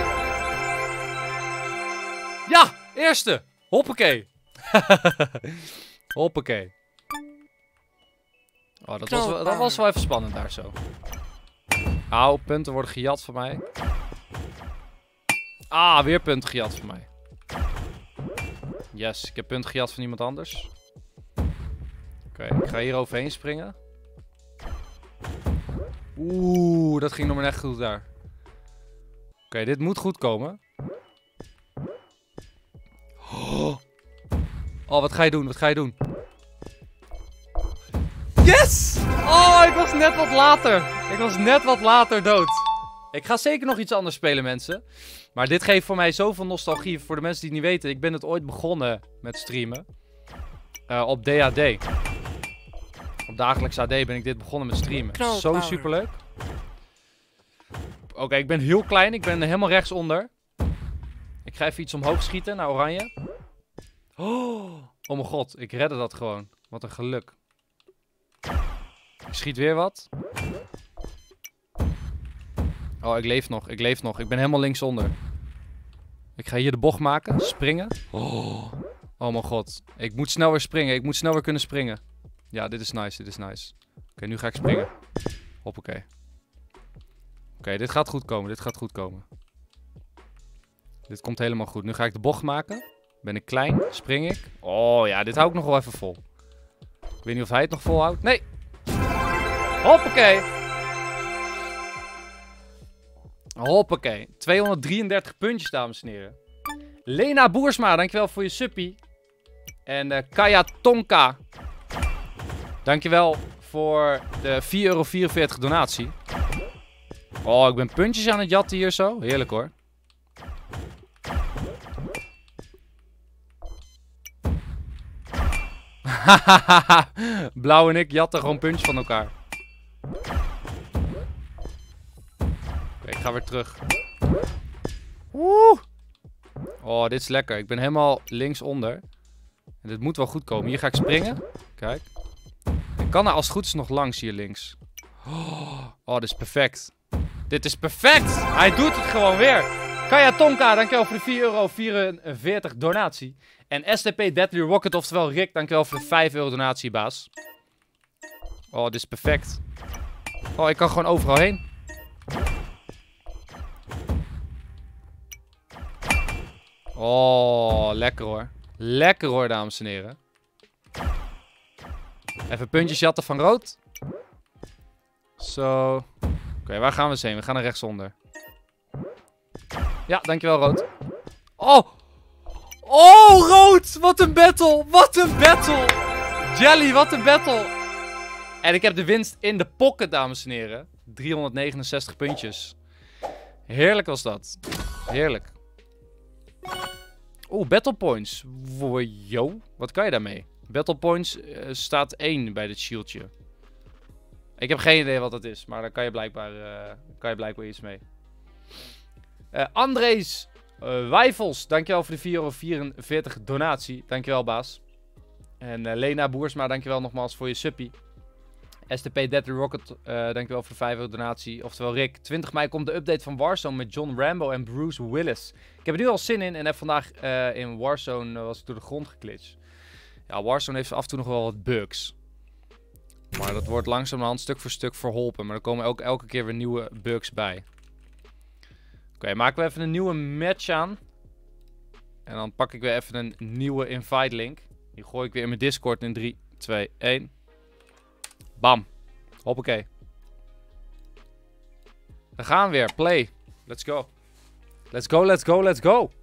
Ja, eerste. Hoppakee. Hoppakee. Oh, dat was, wel, dat was wel even spannend daar zo. Auw, punten worden gejat van mij. Ah, weer punten gejat van mij. Yes, ik heb punten gejat van iemand anders. Oké, okay, ik ga hier overheen springen. Oeh, dat ging nog maar echt goed daar. Oké, okay, dit moet goed komen. Oh. Oh, wat ga je doen? Wat ga je doen? Yes! Oh, ik was net wat later. Ik was net wat later dood. Ik ga zeker nog iets anders spelen, mensen. Maar dit geeft voor mij zoveel nostalgie. Voor de mensen die het niet weten. Ik ben het ooit begonnen met streamen. Uh, op D A D. Op dagelijks A D ben ik dit begonnen met streamen. Knol Zo power. superleuk. Oké, okay, ik ben heel klein. Ik ben helemaal rechtsonder. Ik ga even iets omhoog schieten naar oranje. Oh, oh mijn god. Ik redde dat gewoon. Wat een geluk. Ik schiet weer wat. Oh, ik leef nog. Ik leef nog. Ik ben helemaal linksonder. Ik ga hier de bocht maken. Springen. Oh, oh mijn god. Ik moet snel weer springen. Ik moet snel weer kunnen springen. Ja, dit is nice. Dit is nice. Oké, okay, nu ga ik springen. Hoppakee. Oké, okay, dit gaat goed komen. Dit gaat goed komen. Dit komt helemaal goed. Nu ga ik de bocht maken. Ben ik klein. Spring ik. Oh ja, dit hou ik nog wel even vol. Ik weet niet of hij het nog volhoudt. Nee. Hoppakee. Hoppakee. tweehonderddrieëndertig puntjes, dames en heren. Lena Boersma, dankjewel voor je suppie. En uh, Kaya Tonka. Dankjewel voor de vier euro vierenveertig donatie. Oh, ik ben puntjes aan het jatten hier zo. Heerlijk hoor. Blauw en ik jatten gewoon puntjes van elkaar. Oké, ik ga weer terug. Woe! Oh, dit is lekker. Ik ben helemaal linksonder. En dit moet wel goed komen. Hier ga ik springen. Kijk. Ik kan er als het goed is nog langs hier links. Oh, oh, dit is perfect. Dit is perfect! Hij doet het gewoon weer. Kaya Tonka, dankjewel voor de vier euro vierenveertig donatie. En S T P Deadly Rocket, oftewel Rick, dankjewel voor de vijf euro donatie, baas. Oh, dit is perfect. Oh, ik kan gewoon overal heen. Oh, lekker hoor. Lekker hoor, dames en heren. Even puntjes jatten van rood. Zo. Oké, okay, waar gaan we eens heen? We gaan naar rechtsonder. Ja, dankjewel rood. Oh! Oh, rood! Wat een battle! Wat een battle! Jelly, wat een battle! En ik heb de winst in de pocket, dames en heren. driehonderdnegenenzestig puntjes. Heerlijk was dat. Heerlijk. Oeh, battle points. Yo, wat kan je daarmee? Battle points uh, staat één bij dit shieldje. Ik heb geen idee wat dat is, maar daar kan je blijkbaar, uh, kan je blijkbaar iets mee. Uh, Andres uh, Wijfels, dankjewel voor de vier euro vierenveertig donatie. Dankjewel, baas. En uh, Lena Boersma, dankjewel nogmaals voor je suppie. S T P Deadly Rocket, uh, dankjewel voor de vijf euro donatie. Oftewel Rick, twintig mei komt de update van Warzone met John Rambo en Bruce Willis. Ik heb er nu al zin in en heb vandaag uh, in Warzone uh, was ik door de grond geklitst. Ja, Warzone heeft af en toe nog wel wat bugs. Maar dat wordt langzamerhand stuk voor stuk verholpen. Maar er komen ook elke keer weer nieuwe bugs bij. Oké, okay, maken we even een nieuwe match aan. En dan pak ik weer even een nieuwe invite link. Die gooi ik weer in mijn Discord in drie, twee, één. Bam. Hoppakee. We gaan weer. Play. Let's go. Let's go, let's go, let's go.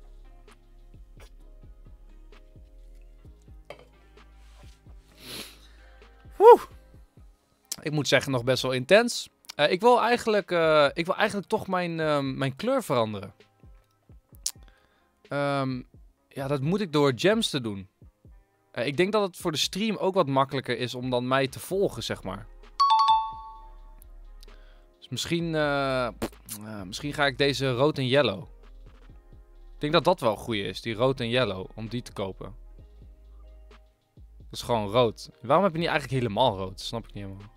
Woe. Ik moet zeggen, nog best wel intens. Uh, ik, wil eigenlijk, uh, ik wil eigenlijk toch mijn, uh, mijn kleur veranderen. Um, ja, dat moet ik door gems te doen. Uh, ik denk dat het voor de stream ook wat makkelijker is om dan mij te volgen, zeg maar. Dus misschien, uh, uh, misschien ga ik deze rood en yellow. Ik denk dat dat wel een goeie is, die rood en yellow, om die te kopen. Dat is gewoon rood. Waarom heb je niet eigenlijk helemaal rood? Dat snap ik niet helemaal.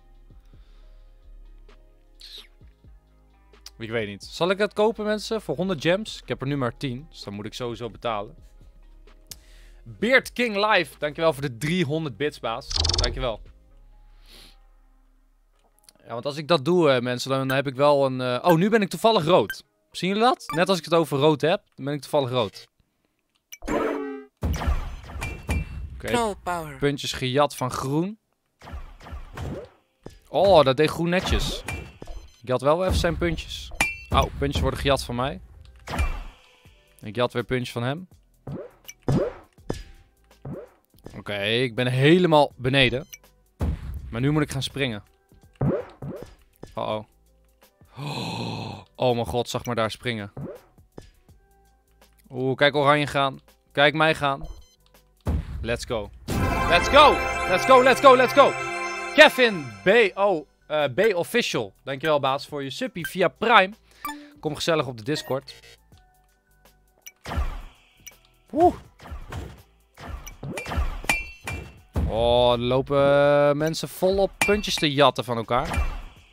Ik weet niet. Zal ik dat kopen, mensen? Voor honderd gems? Ik heb er nu maar tien. Dus dan moet ik sowieso betalen. Beard King Live. Dankjewel voor de driehonderd bits, baas. Dankjewel. Ja, want als ik dat doe, uh, mensen, dan heb ik wel een... Uh... Oh, nu ben ik toevallig rood. Zien jullie dat? Net als ik het over rood heb, dan ben ik toevallig rood. Oké, okay. Puntjes gejat van groen. Oh, dat deed groen netjes. Ik had wel even zijn puntjes. Oh, puntjes worden gejat van mij. Ik jat weer puntjes van hem. Oké, okay, ik ben helemaal beneden. Maar nu moet ik gaan springen. Uh oh. Oh mijn god, zag maar daar springen. Oeh, kijk oranje gaan. Kijk mij gaan. Let's go. Let's go! Let's go, let's go, let's go! Kevin B. O. Uh, B. Official. Dankjewel, baas, voor je suppie via Prime. Kom gezellig op de Discord. Woe! Oh, er lopen uh, mensen volop puntjes te jatten van elkaar.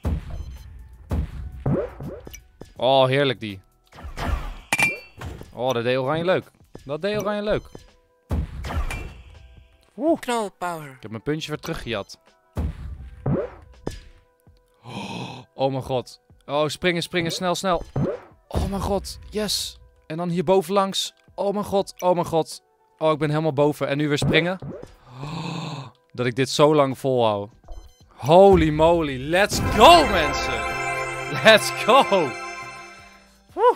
Oh, heerlijk die. Oh, dat deed oranje leuk. Dat deed oranje leuk. Woe. Knalpower. Ik heb mijn puntje weer teruggejat. Oh, oh mijn god. Oh, springen, springen, snel, snel. Oh mijn god, yes. En dan hier boven langs. Oh mijn god, oh mijn god. Oh, ik ben helemaal boven. En nu weer springen. Oh, dat ik dit zo lang volhoud. Holy moly, let's go mensen. Let's go. Woe.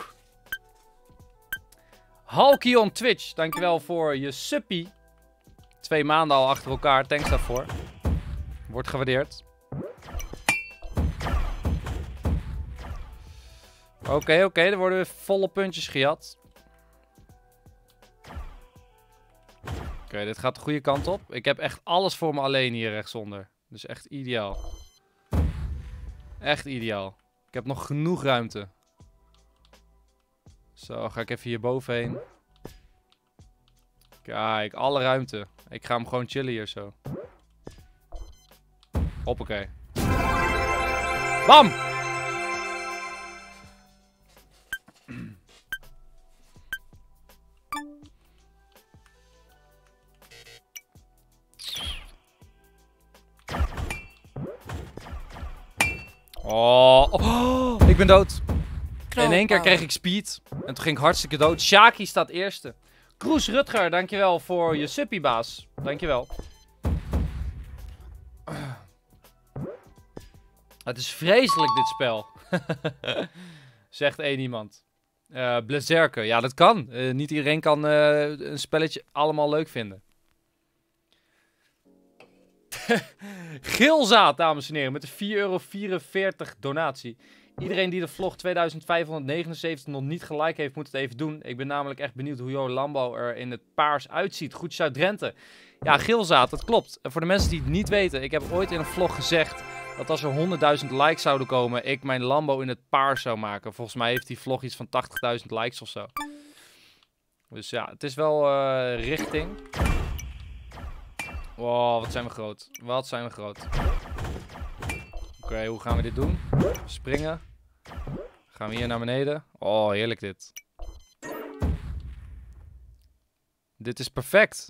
Halkie on Twitch, dankjewel voor je suppie. Twee maanden al achter elkaar, thanks daarvoor. Wordt gewaardeerd. Oké, okay, oké, okay, er worden weer volle puntjes gejat. Oké, okay, dit gaat de goede kant op. Ik heb echt alles voor me alleen hier rechtsonder. Dus echt ideaal. Echt ideaal. Ik heb nog genoeg ruimte. Zo, ga ik even hierboven heen. Kijk, alle ruimte. Ik ga hem gewoon chillen hier zo. Hoppakee. Bam! Oh, oh, ik ben dood. In één keer kreeg ik speed. En toen ging ik hartstikke dood. Shaki staat eerste. Kroes Rutger, dankjewel voor je suppiebaas. Dankjewel. Het is vreselijk dit spel. Zegt één iemand. Uh, Blazerke, ja dat kan. Uh, niet iedereen kan uh, een spelletje allemaal leuk vinden. Geelzaad, dames en heren, met de vier euro vierenveertig donatie. Iedereen die de vlog tweeduizend vijfhonderdnegenenzeventig nog niet geliked heeft, moet het even doen. Ik ben namelijk echt benieuwd hoe jouw Lambo er in het paars uitziet. Goed uit Drenthe. Ja, geelzaad, dat klopt. En voor de mensen die het niet weten, ik heb ooit in een vlog gezegd dat als er honderdduizend likes zouden komen, ik mijn Lambo in het paars zou maken. Volgens mij heeft die vlog iets van tachtigduizend likes of zo. Dus ja, het is wel uh, richting. Wow, wat zijn we groot. Wat zijn we groot. Oké, okay, hoe gaan we dit doen? Springen. Gaan we hier naar beneden. Oh, heerlijk dit. Dit is perfect.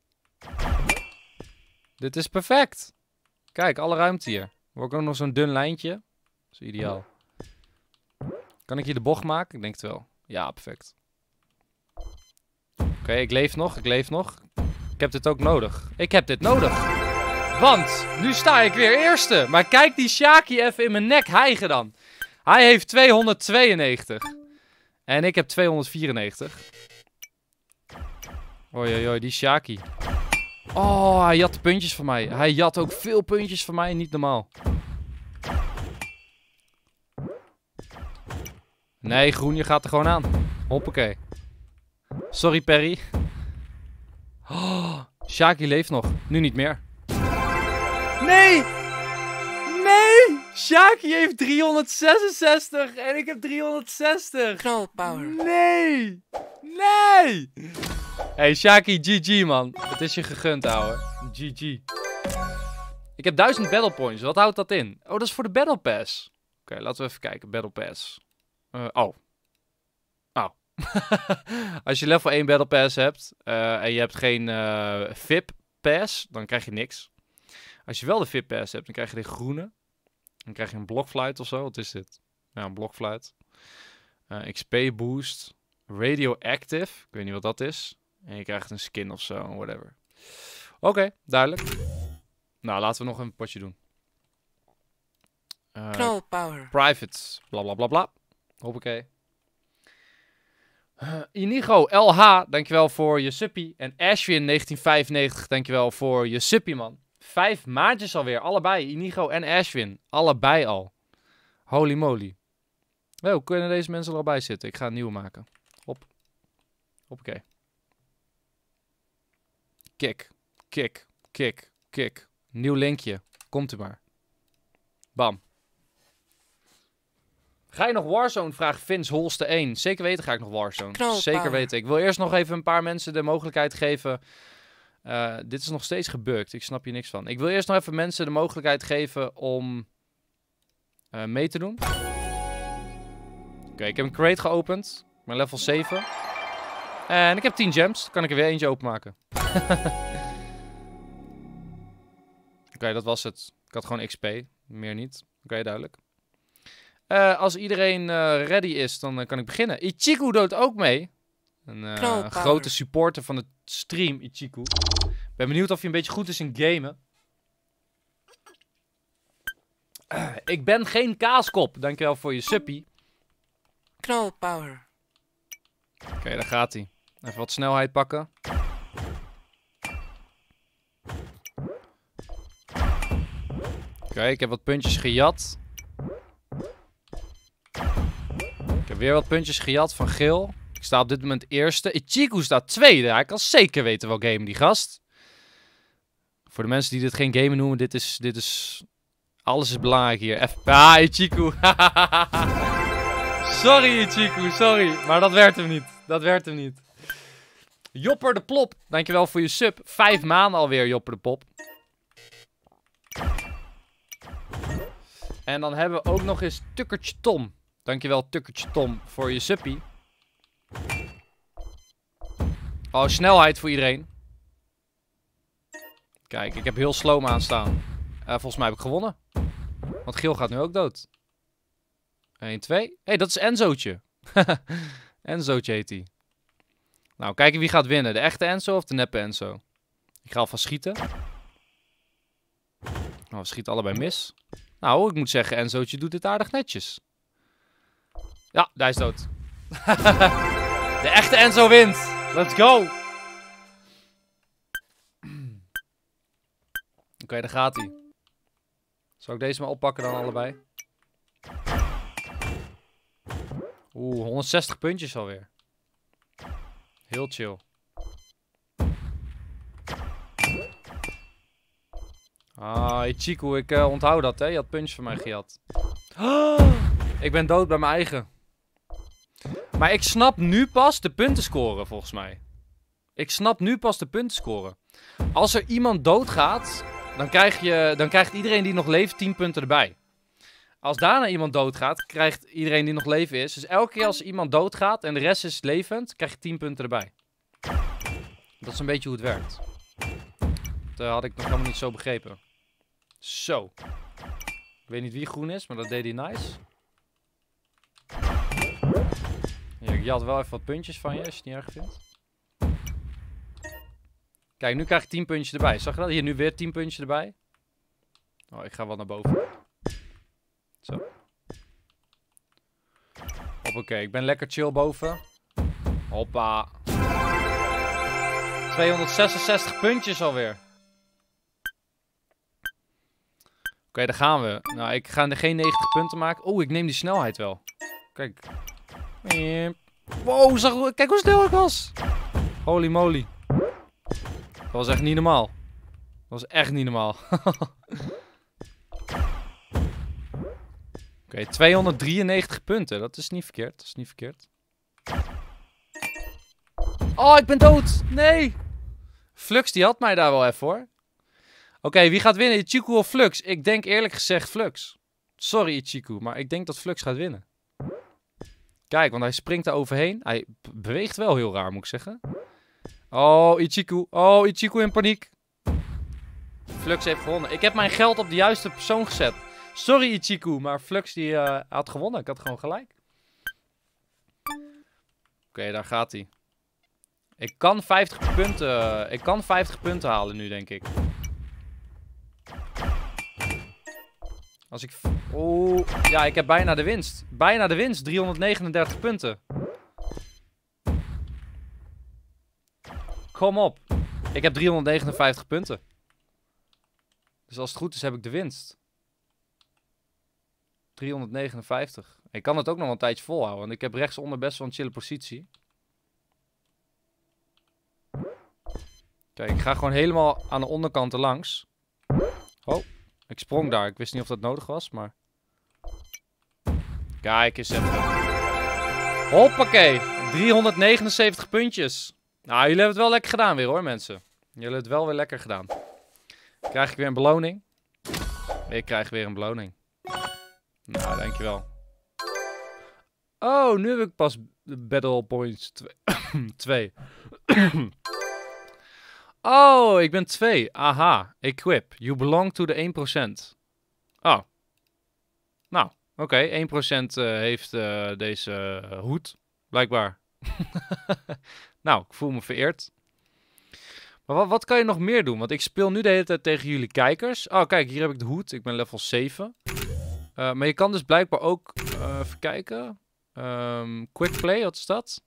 Dit is perfect. Kijk, alle ruimte hier. Wordt ook nog zo'n dun lijntje. Dat is ideaal. Kan ik hier de bocht maken? Ik denk het wel. Ja, perfect. Oké, okay, ik leef nog. Ik leef nog. Ik heb dit ook nodig. Ik heb dit nodig. Want nu sta ik weer eerste. Maar kijk die Shaki even in mijn nek hijgen dan. Hij heeft tweehonderdtweeënnegentig. En ik heb tweehonderdvierennegentig. Oei, oei, oei, die Shaki. Oh, hij jat de puntjes van mij. Hij jat ook veel puntjes van mij. Niet normaal. Nee, groen, je gaat er gewoon aan. Hoppakee. Sorry, Perry. Oh, Shaki leeft nog. Nu niet meer. Nee! Nee! Shaki heeft driehonderdzesenzestig en ik heb driehonderdzestig. Knolpower. Nee! Nee! Hey, Shaki, G G, man. Het is je gegund, ouwe. G G. Ik heb duizend battle points. Wat houdt dat in? Oh, dat is voor de battle pass. Oké, okay, laten we even kijken. Battle pass. Uh, oh. Oh. Als je level één battle pass hebt uh, en je hebt geen uh, V I P pass, dan krijg je niks. Als je wel de V I P pass hebt, dan krijg je de groene. Dan krijg je een blokfluit of zo. Wat is dit? Ja, een blokfluit. Uh, X P boost. Radioactive. Ik weet niet wat dat is. En je krijgt een skin of zo. Whatever. Oké, okay, duidelijk. Nou, laten we nog een potje doen. Uh, Knolpower. Privates. Bla bla bla bla. Hoppakee. Uh, Inigo L H, dankjewel voor je suppie. En Ashwin negentien vijfennegentig, dankjewel voor je suppie, man. Vijf maandjes alweer, allebei. Inigo en Ashwin, allebei al. Holy moly. Oh, hoe kunnen deze mensen er al bij zitten? Ik ga een nieuwe maken. Hop. Hoppakee. Kick, kick, kick, kick. Nieuw linkje. Komt u maar. Bam. Ga je nog Warzone? Vraagt Vince Holste één. Zeker weten ga ik nog Warzone. Knolpower. Zeker weten. Ik wil eerst nog even een paar mensen de mogelijkheid geven. Uh, dit is nog steeds gebukt. Ik snap hier niks van. Ik wil eerst nog even mensen de mogelijkheid geven om uh, mee te doen. Oké, okay, ik heb een crate geopend. Ik ben level zeven. En ik heb tien gems. Dan kan ik er weer eentje openmaken. Oké, okay, dat was het. Ik had gewoon X P. Meer niet. Oké, okay, duidelijk. Uh, als iedereen uh, ready is, dan uh, kan ik beginnen. Ichiku doet ook mee. Een uh, grote supporter van de stream, Ichiku. Ben benieuwd of hij een beetje goed is in gamen. Uh, ik ben geen kaaskop. Dankjewel voor je suppie. Knolpower. Oké, okay, daar gaat hij. Even wat snelheid pakken. Oké, okay, ik heb wat puntjes gejat. Ik heb weer wat puntjes gejat van geel. Ik sta op dit moment eerste. Ichiku staat tweede. Hij kan zeker weten wel gamen, die gast. Voor de mensen die dit geen gamen noemen, dit is... Dit is alles is belangrijk hier. Even... Ah, Ichiku. Sorry, Ichiku, sorry. Maar dat werd hem niet. Dat werd hem niet. Jopper de Plop. Dankjewel voor je sub. Vijf maanden alweer, Jopper de Pop. En dan hebben we ook nog eens Tukkertje Tom. Dankjewel, Tukkertje Tom, voor je suppie. Oh, snelheid voor iedereen. Kijk, ik heb heel slow aanstaan. Uh, volgens mij heb ik gewonnen. Want Geel gaat nu ook dood. één, twee. Hé, hey, dat is Enzootje. Enzootje heet hij. Nou, kijken wie gaat winnen. De echte Enzo of de neppe Enzo? Ik ga alvast schieten. Nou, we schieten allebei mis. Nou, ik moet zeggen, Enzootje doet dit aardig netjes. Ja, hij is dood. De echte Enzo wint. Let's go. Oké, okay, daar gaat hij. Zal ik deze maar oppakken dan allebei? Oeh, honderdzestig puntjes alweer. Heel chill. Ah, Ichiku, ik uh, onthoud dat, hè. Je had puntjes van mij gejat. Oh, ik ben dood bij mijn eigen. Maar ik snap nu pas de punten scoren, volgens mij. Ik snap nu pas de punten scoren. Als er iemand doodgaat, dan, krijg je, dan krijgt iedereen die nog leeft tien punten erbij. Als daarna iemand doodgaat, krijgt iedereen die nog leven is. Dus elke keer als iemand doodgaat en de rest is levend, krijg je tien punten erbij. Dat is een beetje hoe het werkt. Dat uh, had ik nog helemaal niet zo begrepen. Zo. Ik weet niet wie groen is, maar dat deed hij nice. Ja, je had wel even wat puntjes van je, als je het niet erg vindt. Kijk, nu krijg ik tien puntjes erbij. Zag je dat? Hier nu weer tien puntjes erbij. Oh, ik ga wel naar boven. Zo. Hoppakee, ik ben lekker chill boven. Hoppa. tweehonderdzesenzestig puntjes alweer. Oké, daar gaan we. Nou, ik ga er geen negentig punten maken. Oh, ik neem die snelheid wel. Kijk. Wow, zag, kijk hoe snel ik was. Holy moly. Dat was echt niet normaal. Dat was echt niet normaal. Oké, tweehonderddrieënnegentig punten. Dat is niet verkeerd. Dat is niet verkeerd. Oh, ik ben dood. Nee. Flux, die had mij daar wel even hoor. Oké, okay, wie gaat winnen? Ichiku of Flux? Ik denk eerlijk gezegd Flux. Sorry Ichiku, maar ik denk dat Flux gaat winnen. Kijk, want hij springt daar overheen. Hij beweegt wel heel raar, moet ik zeggen. Oh, Ichiku. Oh, Ichiku in paniek. Flux heeft gewonnen. Ik heb mijn geld op de juiste persoon gezet. Sorry Ichiku, maar Flux die uh, had gewonnen. Ik had gewoon gelijk. Oké, okay, daar gaat hij. Ik kan vijftig punten. Ik kan vijftig punten halen nu, denk ik. Als ik... Oeh. Ja, ik heb bijna de winst. Bijna de winst. driehonderdnegenendertig punten. Kom op. Ik heb driehonderdnegenenvijftig punten. Dus als het goed is, heb ik de winst. driehonderdnegenenvijftig. Ik kan het ook nog wel een tijdje volhouden. Want ik heb rechtsonder best wel een chille positie. Kijk, ik ga gewoon helemaal aan de onderkant er langs. Oh, ik sprong daar. Ik wist niet of dat nodig was, maar... Kijk eens even. Hoppakee. driehonderdnegenenzeventig puntjes. Nou, jullie hebben het wel lekker gedaan weer hoor, mensen. Jullie hebben het wel weer lekker gedaan. Krijg ik weer een beloning? Ik krijg weer een beloning. Nou, dankjewel. Oh, nu heb ik pas Battle Points twee. Oh, ik ben twee. Aha. Equip. You belong to the één procent. Oh. Nou, oké. Okay. één procent uh, heeft uh, deze uh, hoed. Blijkbaar. Nou, ik voel me vereerd. Maar wat, wat kan je nog meer doen? Want ik speel nu de hele tijd tegen jullie kijkers. Oh, kijk, hier heb ik de hoed. Ik ben level zeven. Uh, maar je kan dus blijkbaar ook... Uh, even kijken. Um, quick play, wat is dat?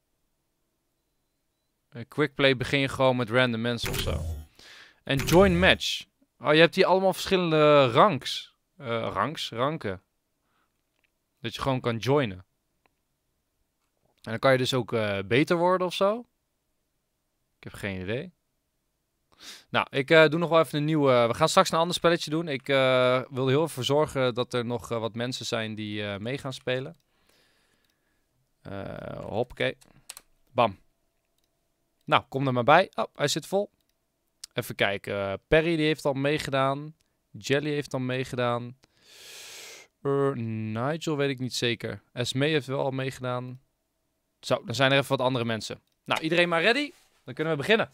Uh, quick play begin je gewoon met random mensen of zo. En join match. Oh, je hebt hier allemaal verschillende ranks. Uh, ranks? Ranken. Dat je gewoon kan joinen. En dan kan je dus ook uh, beter worden of zo. Ik heb geen idee. Nou, ik uh, doe nog wel even een nieuwe... Uh, we gaan straks een ander spelletje doen. Ik uh, wil er heel even voor zorgen dat er nog uh, wat mensen zijn die uh, mee gaan spelen. Uh, hoppakee. Bam. Nou, kom er maar bij. Oh, hij zit vol. Even kijken. Uh, Perry die heeft al meegedaan. Jelly heeft al meegedaan. Uh, Nigel weet ik niet zeker. Esmee heeft wel al meegedaan. Zo, dan zijn er even wat andere mensen. Nou, iedereen maar ready? Dan kunnen we beginnen.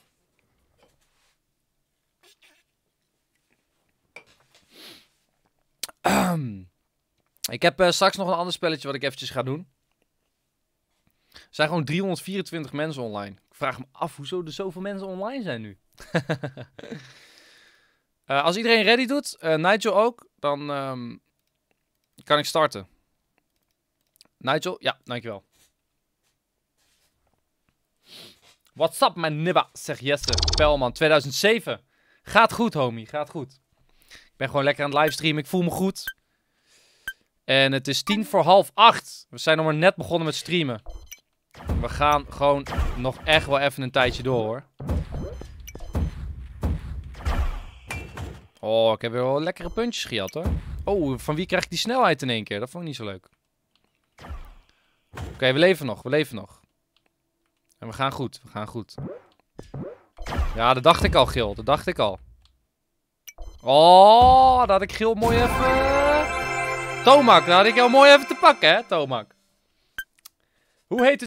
Ik heb uh, straks nog een ander spelletje wat ik eventjes ga doen. Er zijn gewoon driehonderdvierentwintig mensen online. Ik vraag me af hoezo er zoveel mensen online zijn nu. uh, als iedereen ready doet, uh, Nigel ook, dan um, kan ik starten. Nigel, ja, dankjewel. What's up, mijn nibba, zegt Jesse Pelman, tweeduizend zeven. Gaat goed, homie, gaat goed. Ik ben gewoon lekker aan het livestreamen, ik voel me goed. En het is tien voor half acht. We zijn nog maar net begonnen met streamen. We gaan gewoon nog echt wel even een tijdje door, hoor. Oh, ik heb weer wel lekkere puntjes gejat, hoor. Oh, van wie krijg ik die snelheid in één keer? Dat vond ik niet zo leuk. Oké, okay, we leven nog, we leven nog. En we gaan goed, we gaan goed. Ja, dat dacht ik al, Gil. Dat dacht ik al. Oh, dat had ik Gil mooi even... Tomac, nou had ik jou mooi even te pakken, hè, Tomac. Hoe heet het?